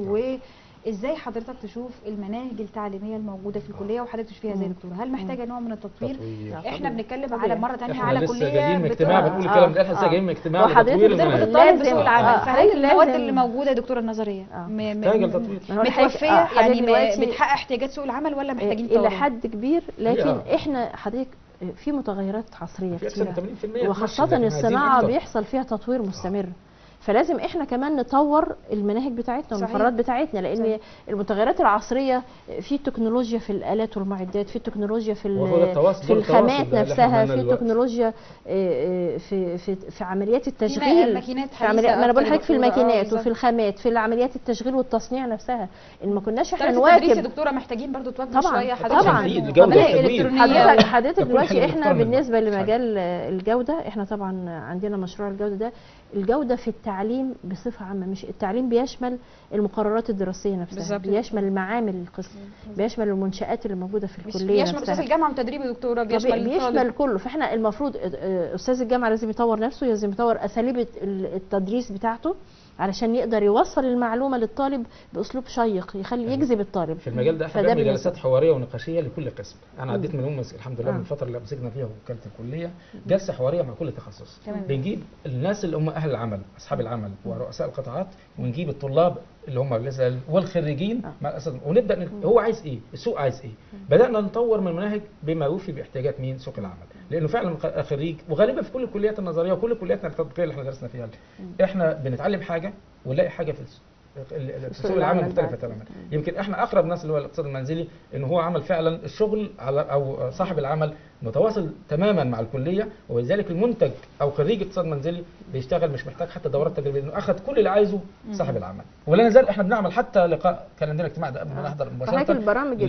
وازاي حضرتك تشوف المناهج التعليميه الموجوده في الكليه وحضرتك تشوفيها ازاي يا دكتور؟ هل محتاجه نوع من التطوير؟ تطوير. احنا بنتكلم طبيعي. على مره ثانيه احنا على لسه كليه جايين من اجتماع بت- بنقول آه. الكلام ده، احنا لسه آه. جايين من اجتماع وحضرتك لتطوير بتقدر المناهج. بتطالب لازم- بسوق العمل، آه، فهل حضرتك المواد لازم- اللي موجوده يا دكتوره النظريه آه. م- م- محتاجة لتطوير. ما هو متكفيه آه، حضرتك يعني م- دلوقتي- بتحقق احتياجات سوق العمل ولا محتاجين الى تطور؟ حد كبير، لكن آه. احنا حضرتك في متغيرات عصريه في أكثر من كتيره، ثمانين بالمئة وخاصه لكن عايزين الصناعه أكتر. بيحصل فيها تطوير مستمر. فلازم احنا كمان نطور المناهج بتاعتنا صحيح. والمقررات بتاعتنا، لان صحيح. المتغيرات العصريه في تكنولوجيا في الالات والمعدات، في تكنولوجيا في وهو ده ال- التواصل- في ده التواصل الخامات ده اللي إحنا نفسها، عملنا في دلوقتي. تكنولوجيا آه، آه، في في في عمليات في التشغيل، ماكينات في حديثة عمليات، ما انا بقول أكتر لحضرتك في يا دكتورة. آه، الماكينات بالظبط. وفي الخامات، في عمليات التشغيل والتصنيع نفسها، ان ما كناش احنا طريقة التدريس يا نواكب. دكتوره محتاجين برضو تواكبوا طبعا. شويه حضرتك. طبعا. تنفيذ الجودة مناهج والتدوير. الكترونيه حضرتك حضرتك تكون دلوقتي حلوة احنا محترمة. بالنسبه صحيح. لمجال الجوده، احنا طبعا عندنا مشروع الجوده ده، الجوده في التعليم بصفه عامه، مش التعليم بيشمل المقررات الدراسيه نفسها، بالظبط. بيشمل معامل القسم، بيشمل المنشات اللي موجوده في مش الكليه بيشمل استاذ نفسها، الجامعه وتدريب يا دكتوره، بيشمل, بيشمل الطالب. بيشمل كله. فاحنا المفروض آه، استاذ الجامعه لازم يطور نفسه، لازم يطور اساليب التدريس بتاعته علشان يقدر يوصل المعلومه للطالب باسلوب شيق يخلي يجذب الطالب. في المجال ده احنا فده بنعمل بالنسبة- جلسات حواريه ونقاشيه لكل قسم. انا عديت من يوم الحمد لله آه. من الفتره اللي مسكنا فيها وكاله الكليه جلسه حواريه مع كل تخصص. تمام. بنجيب الناس اللي هم اهل العمل، اصحاب العمل ورؤساء القطاعات، ونجيب الطلاب اللي هم لسه والخريجين آه. مع الاساتذه، ونبدا ن- هو عايز ايه؟ السوق عايز ايه؟ بدانا نطور من المناهج بما يوفي باحتياجات مين؟ سوق العمل. لانه فعلا خريج، وغالبا في كل الكليات النظريه وكل كلياتنا التطبيقيه اللي احنا درسنا فيها احنا بنتعلم حاجه ونلاقي حاجه في الس- ال- ال- سوق سوق العمل العمل مختلفه بعد. تماما. يمكن احنا اقرب ناس اللي هو الاقتصاد المنزلي، ان هو عمل فعلا الشغل على او صاحب العمل متواصل تماما مع الكليه، ولذلك المنتج او خريج اقتصاد منزلي بيشتغل مش محتاج حتى دورات تدريبيه، لانه اخذ كل اللي عايزه صاحب العمل. ولا نزال احنا بنعمل حتى لقاء، كان عندنا اجتماع ده قبل ما نحضر فهيك مباشره البرامج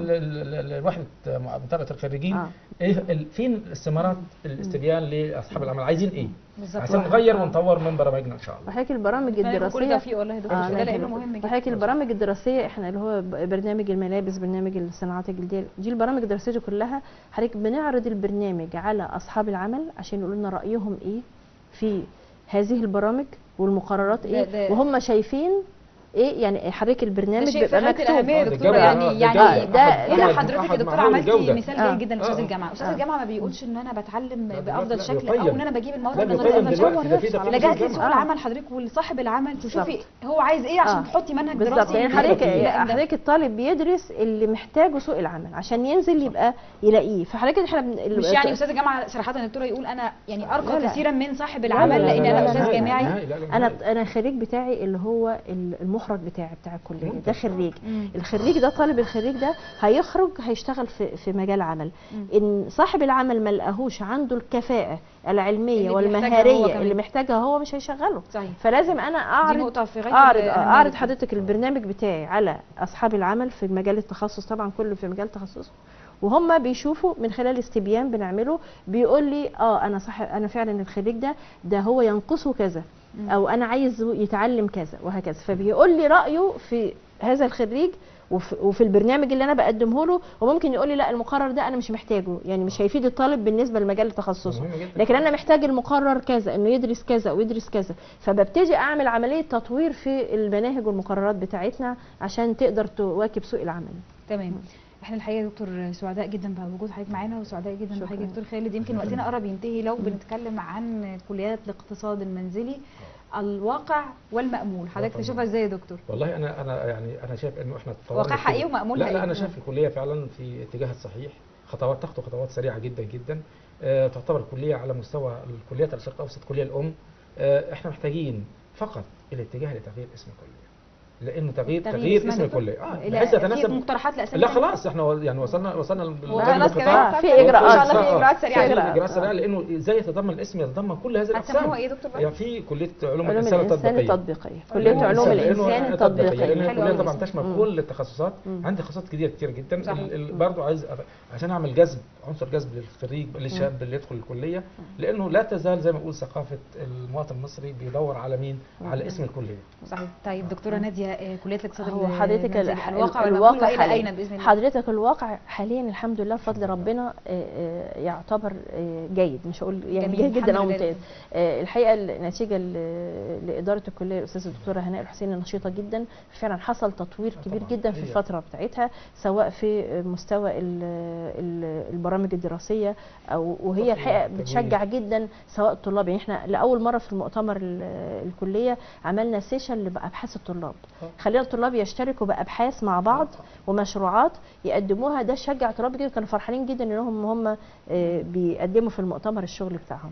ل- لوحده متابعه الخريجين. آه. ايه ال- فين الاستمارات الاستبيان لاصحاب العمل عايزين ايه؟ بالظبط. عشان نغير ونطور من برامجنا ان شاء الله. وحضرتك البرامج كل الدراسيه توفيق والله يا دكتور، آه، ده لا لانه يهمك. مهم جدا. وحضرتك البرامج الدراسيه احنا اللي هو ب- برنامج الملابس، برنامج الصناعات الجلديه، دي البرامج الدراسيه دي كلها حضرتك بنعرض البرنامج على اصحاب العمل عشان يقولوا لنا رايهم ايه في هذه البرامج والمقررات ده- ايه، ده- وهم شايفين ايه. يعني حضرتك ده البرنامج شيء في بيبقى غاية مكتوب. الأهمية يا آه، دكتورة، ده يعني جودة. يعني ده ده- هنا أحد- حضرتك يا أحد دكتورة معايير عملتي الجودة. مثال آه. جيد جدا لاستاذ آه. الجامعة، استاذ آه. الجامعة ما بيقولش ان انا بتعلم لا، بافضل لا، شكل بيقيم. او ان انا بجيب المواد لا، النظرية بيقيم زي ما دلوقتي، ده في بشوف. تقييم لجأت الجامعة. لسوق آه. العمل حضرتك ولصاحب العمل تشوفي بالظبط. هو عايز ايه عشان آه. تحطي منهج بالظبط. دراسي يعني يلائم حضرتك ده. حضرتك الطالب بيدرس اللي محتاجه سوق العمل عشان ينزل يبقى يلاقيه. فحضرتك احنا بن... مش يعني استاذ الجامعة صراحة يا دكتورة يقول انا يعني لا، ارقى لا. كثيرا من صاحب لا، العمل لا، لان لا، انا لا، استاذ لا، جامعي. نهائي، لا، لا، نهائي. انا انا الخريج بتاعي اللي هو المخرج بتاعي بتاع الكليه ده ممتاز. خريج. مم. الخريج ده طالب الخريج ده هيخرج هيشتغل في في مجال عمل. ان صاحب العمل ما لقاهوش عنده الكفاءه العلميه اللي بيحتاجها هو والمهاريه كمان. اللي محتاجها هو مش هيشغله. صحيح. فلازم انا دي اعرض نقطة في غاية اعرض الأهمية اعرض دكتور. حضرتك البرنامج بتاعي على اصحاب العمل في مجال التخصص، طبعا كله في مجال تخصصه، وهم بيشوفوا من خلال استبيان بنعمله بيقول لي اه انا صح، انا فعلا الخريج ده ده هو ينقصه كذا، او انا عايز يتعلم كذا وهكذا. فبيقول لي رايه في هذا الخريج وفي, وفي البرنامج اللي انا بقدمه له، وممكن يقول لي لا المقرر ده انا مش محتاجه، يعني مش هيفيد الطالب بالنسبه لمجال تخصصه، لكن انا محتاج المقرر كذا انه يدرس كذا ويدرس كذا. فببتدي اعمل عمليه تطوير في المناهج والمقررات بتاعتنا عشان تقدر تواكب سوق العمل. تمام. احنا الحقيقه يا دكتور سعداء جدا بوجود حضرتك معانا، وسعداء جدا بحضرتك دكتور خالد. يمكن وقتنا قرب ينتهي، لو بنتكلم عن كليات الاقتصاد المنزلي الواقع والمأمول، حضرتك تشوفها ازاي يا دكتور؟ والله انا انا يعني انا شايف انه احنا واقع حقيقي ومأمول لا حقيقي. لا انا شايف الكليه فعلا في اتجاه الصحيح، خطوات تخطو خطوات سريعه جدا جدا. آه تعتبر الكليه على مستوى الكليات الشرق الاوسط كليه الام. آه احنا محتاجين فقط الاتجاه لتغيير اسم الكليه، لانه تغيير تغيير اسم الكليه اه بحيث يتناسب مقترحات لاسامي. لا خلاص احنا يعني وصلنا وصلنا خلاص كمان في اجراءات ان شاء الله في اجراءات سريعه في اجراءات سريعه، لانه ازاي يتضمن الاسم يتضمن كل هذه الاقسام. هتسموها ايه يا دكتور بقى؟ يعني في كليه علوم علوم الانسان الانسان التطبيقيه، التطبيقيه، كليه علوم الانسان التطبيقيه، لان الكليه حلو طبعا أوي. تشمل كل التخصصات. عندي تخصصات كتير كتير جدا. صح. برضه عايز أ- عشان اعمل جذب عنصر جذب للخريج للشاب اللي يدخل الكليه، لانه لا تزال زي ما اقول ثقافه المواطن المصري بيدور على مين؟ على اسم الكليه. صحيح. طيب دكتوره ناديه، آه، كليه الاقتصاد هو حضرتك المنزلي، ال- الواقع الواقع والمأمول والى حاليا اين باذن الله؟ حضرتك الواقع حاليا الحمد لله بفضل ربنا آه، آه، يعتبر آه، جيد، مش هقول يعني جميل. جيد جدا او الحمد لله. ممتاز. آه، الحقيقه النتيجه ل- لاداره الكليه الاستاذه الدكتوره هناء الحسيني نشيطه جدا، فعلا حصل تطوير كبير طبعاً. جدا في هي. الفتره بتاعتها، سواء في مستوى ال- ال- البرامج الدراسيه او وهي تطوير، الحقيقه تجويد. بتشجع جدا سواء الطلاب. يعني احنا لاول مره في المؤتمر ال- الكليه عملنا سيشن لابحاث الطلاب، خلينا الطلاب يشتركوا بابحاث مع بعض ومشروعات يقدموها، ده شجع طلاب جدا، كانوا فرحانين جدا انهم هم آه، بيقدموا في المؤتمر الشغل بتاعهم.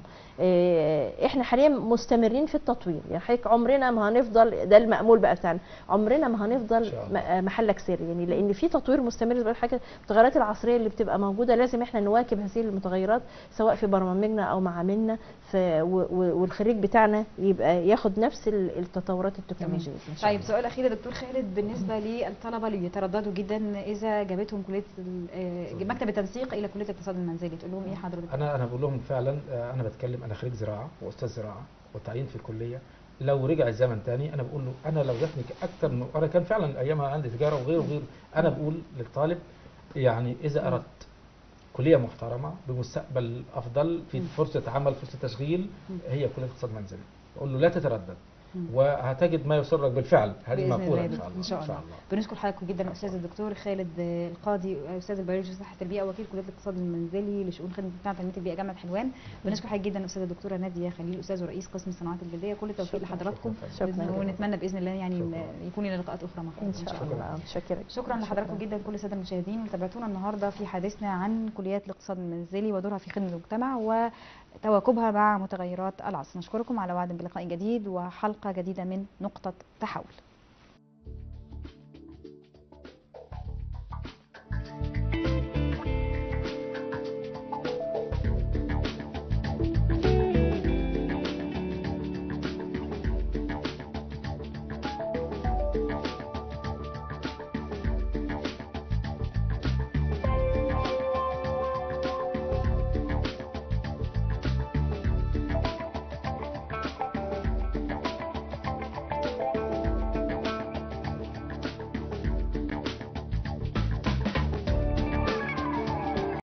آه، احنا حاليا مستمرين في التطوير، يعني حضرتك عمرنا ما هنفضل، ده المأمول بقى بتاعنا، عمرنا ما هنفضل م- محلك سر، يعني لان في تطوير مستمر. زي ما بقول لحضرتك التغيرات العصريه اللي بتبقى موجوده لازم احنا نواكب هذه المتغيرات، سواء في برامجنا او معاملنا، ف- و- و- والخريج بتاعنا يبقى ياخد نفس ال- التطورات التكنولوجيه. طيب سؤال اخير يا دكتور خالد، بالنسبه للطلبه اللي بيترددوا جدا اذا جابتهم كليه ال- آه، مكتب التنسيق الى كليه الاقتصاد المنزلي، تقول لهم ايه حضرتك؟ انا انا بقول لهم فعلا، آه، انا بتكلم، انا خريج زراعه واستاذ زراعه والتعيين في الكليه. لو رجع الزمن تاني انا بقول له انا لو جاتني اكتر من، انا كان فعلا ايامها عندي تجاره وغيره وغيره، انا بقول للطالب يعني اذا اردت كليه محترمه بمستقبل افضل في فرصه عمل فرصه تشغيل، هي كليه اقتصاد منزلي. اقول له لا تتردد وهتجد ما يسرك بالفعل. هذه بإذن مقوله الله ان شاء الله. ان شاء الله. بنشكر حضرتك جدا استاذ الدكتور خالد القاضي، استاذ البيولوجي وصحه البيئه، وكيل كليه الاقتصاد المنزلي لشؤون خدمه بتاع تنميه البيئه جامعه حلوان. بنشكر حضرتك جدا استاذه الدكتوره ناديه خليل، استاذ ورئيس قسم الصناعات الجلديه. كل التوفيق لحضراتكم، شكراً. ونتمنى باذن الله يعني شكراً. يكون لنا لقاءات اخرى معكم ان شاء الله. متشكره. شكرا لحضراتكم جدا كل الساده المشاهدين اللي تابعتونا النهارده في حديثنا عن كليات الاقتصاد المنزلي ودورها في خدمه المجتمع وتواكبها مع متغيرات العصر. نشكركم على وعد بلقاء جديد وحلقه جديده من نقطه تحول.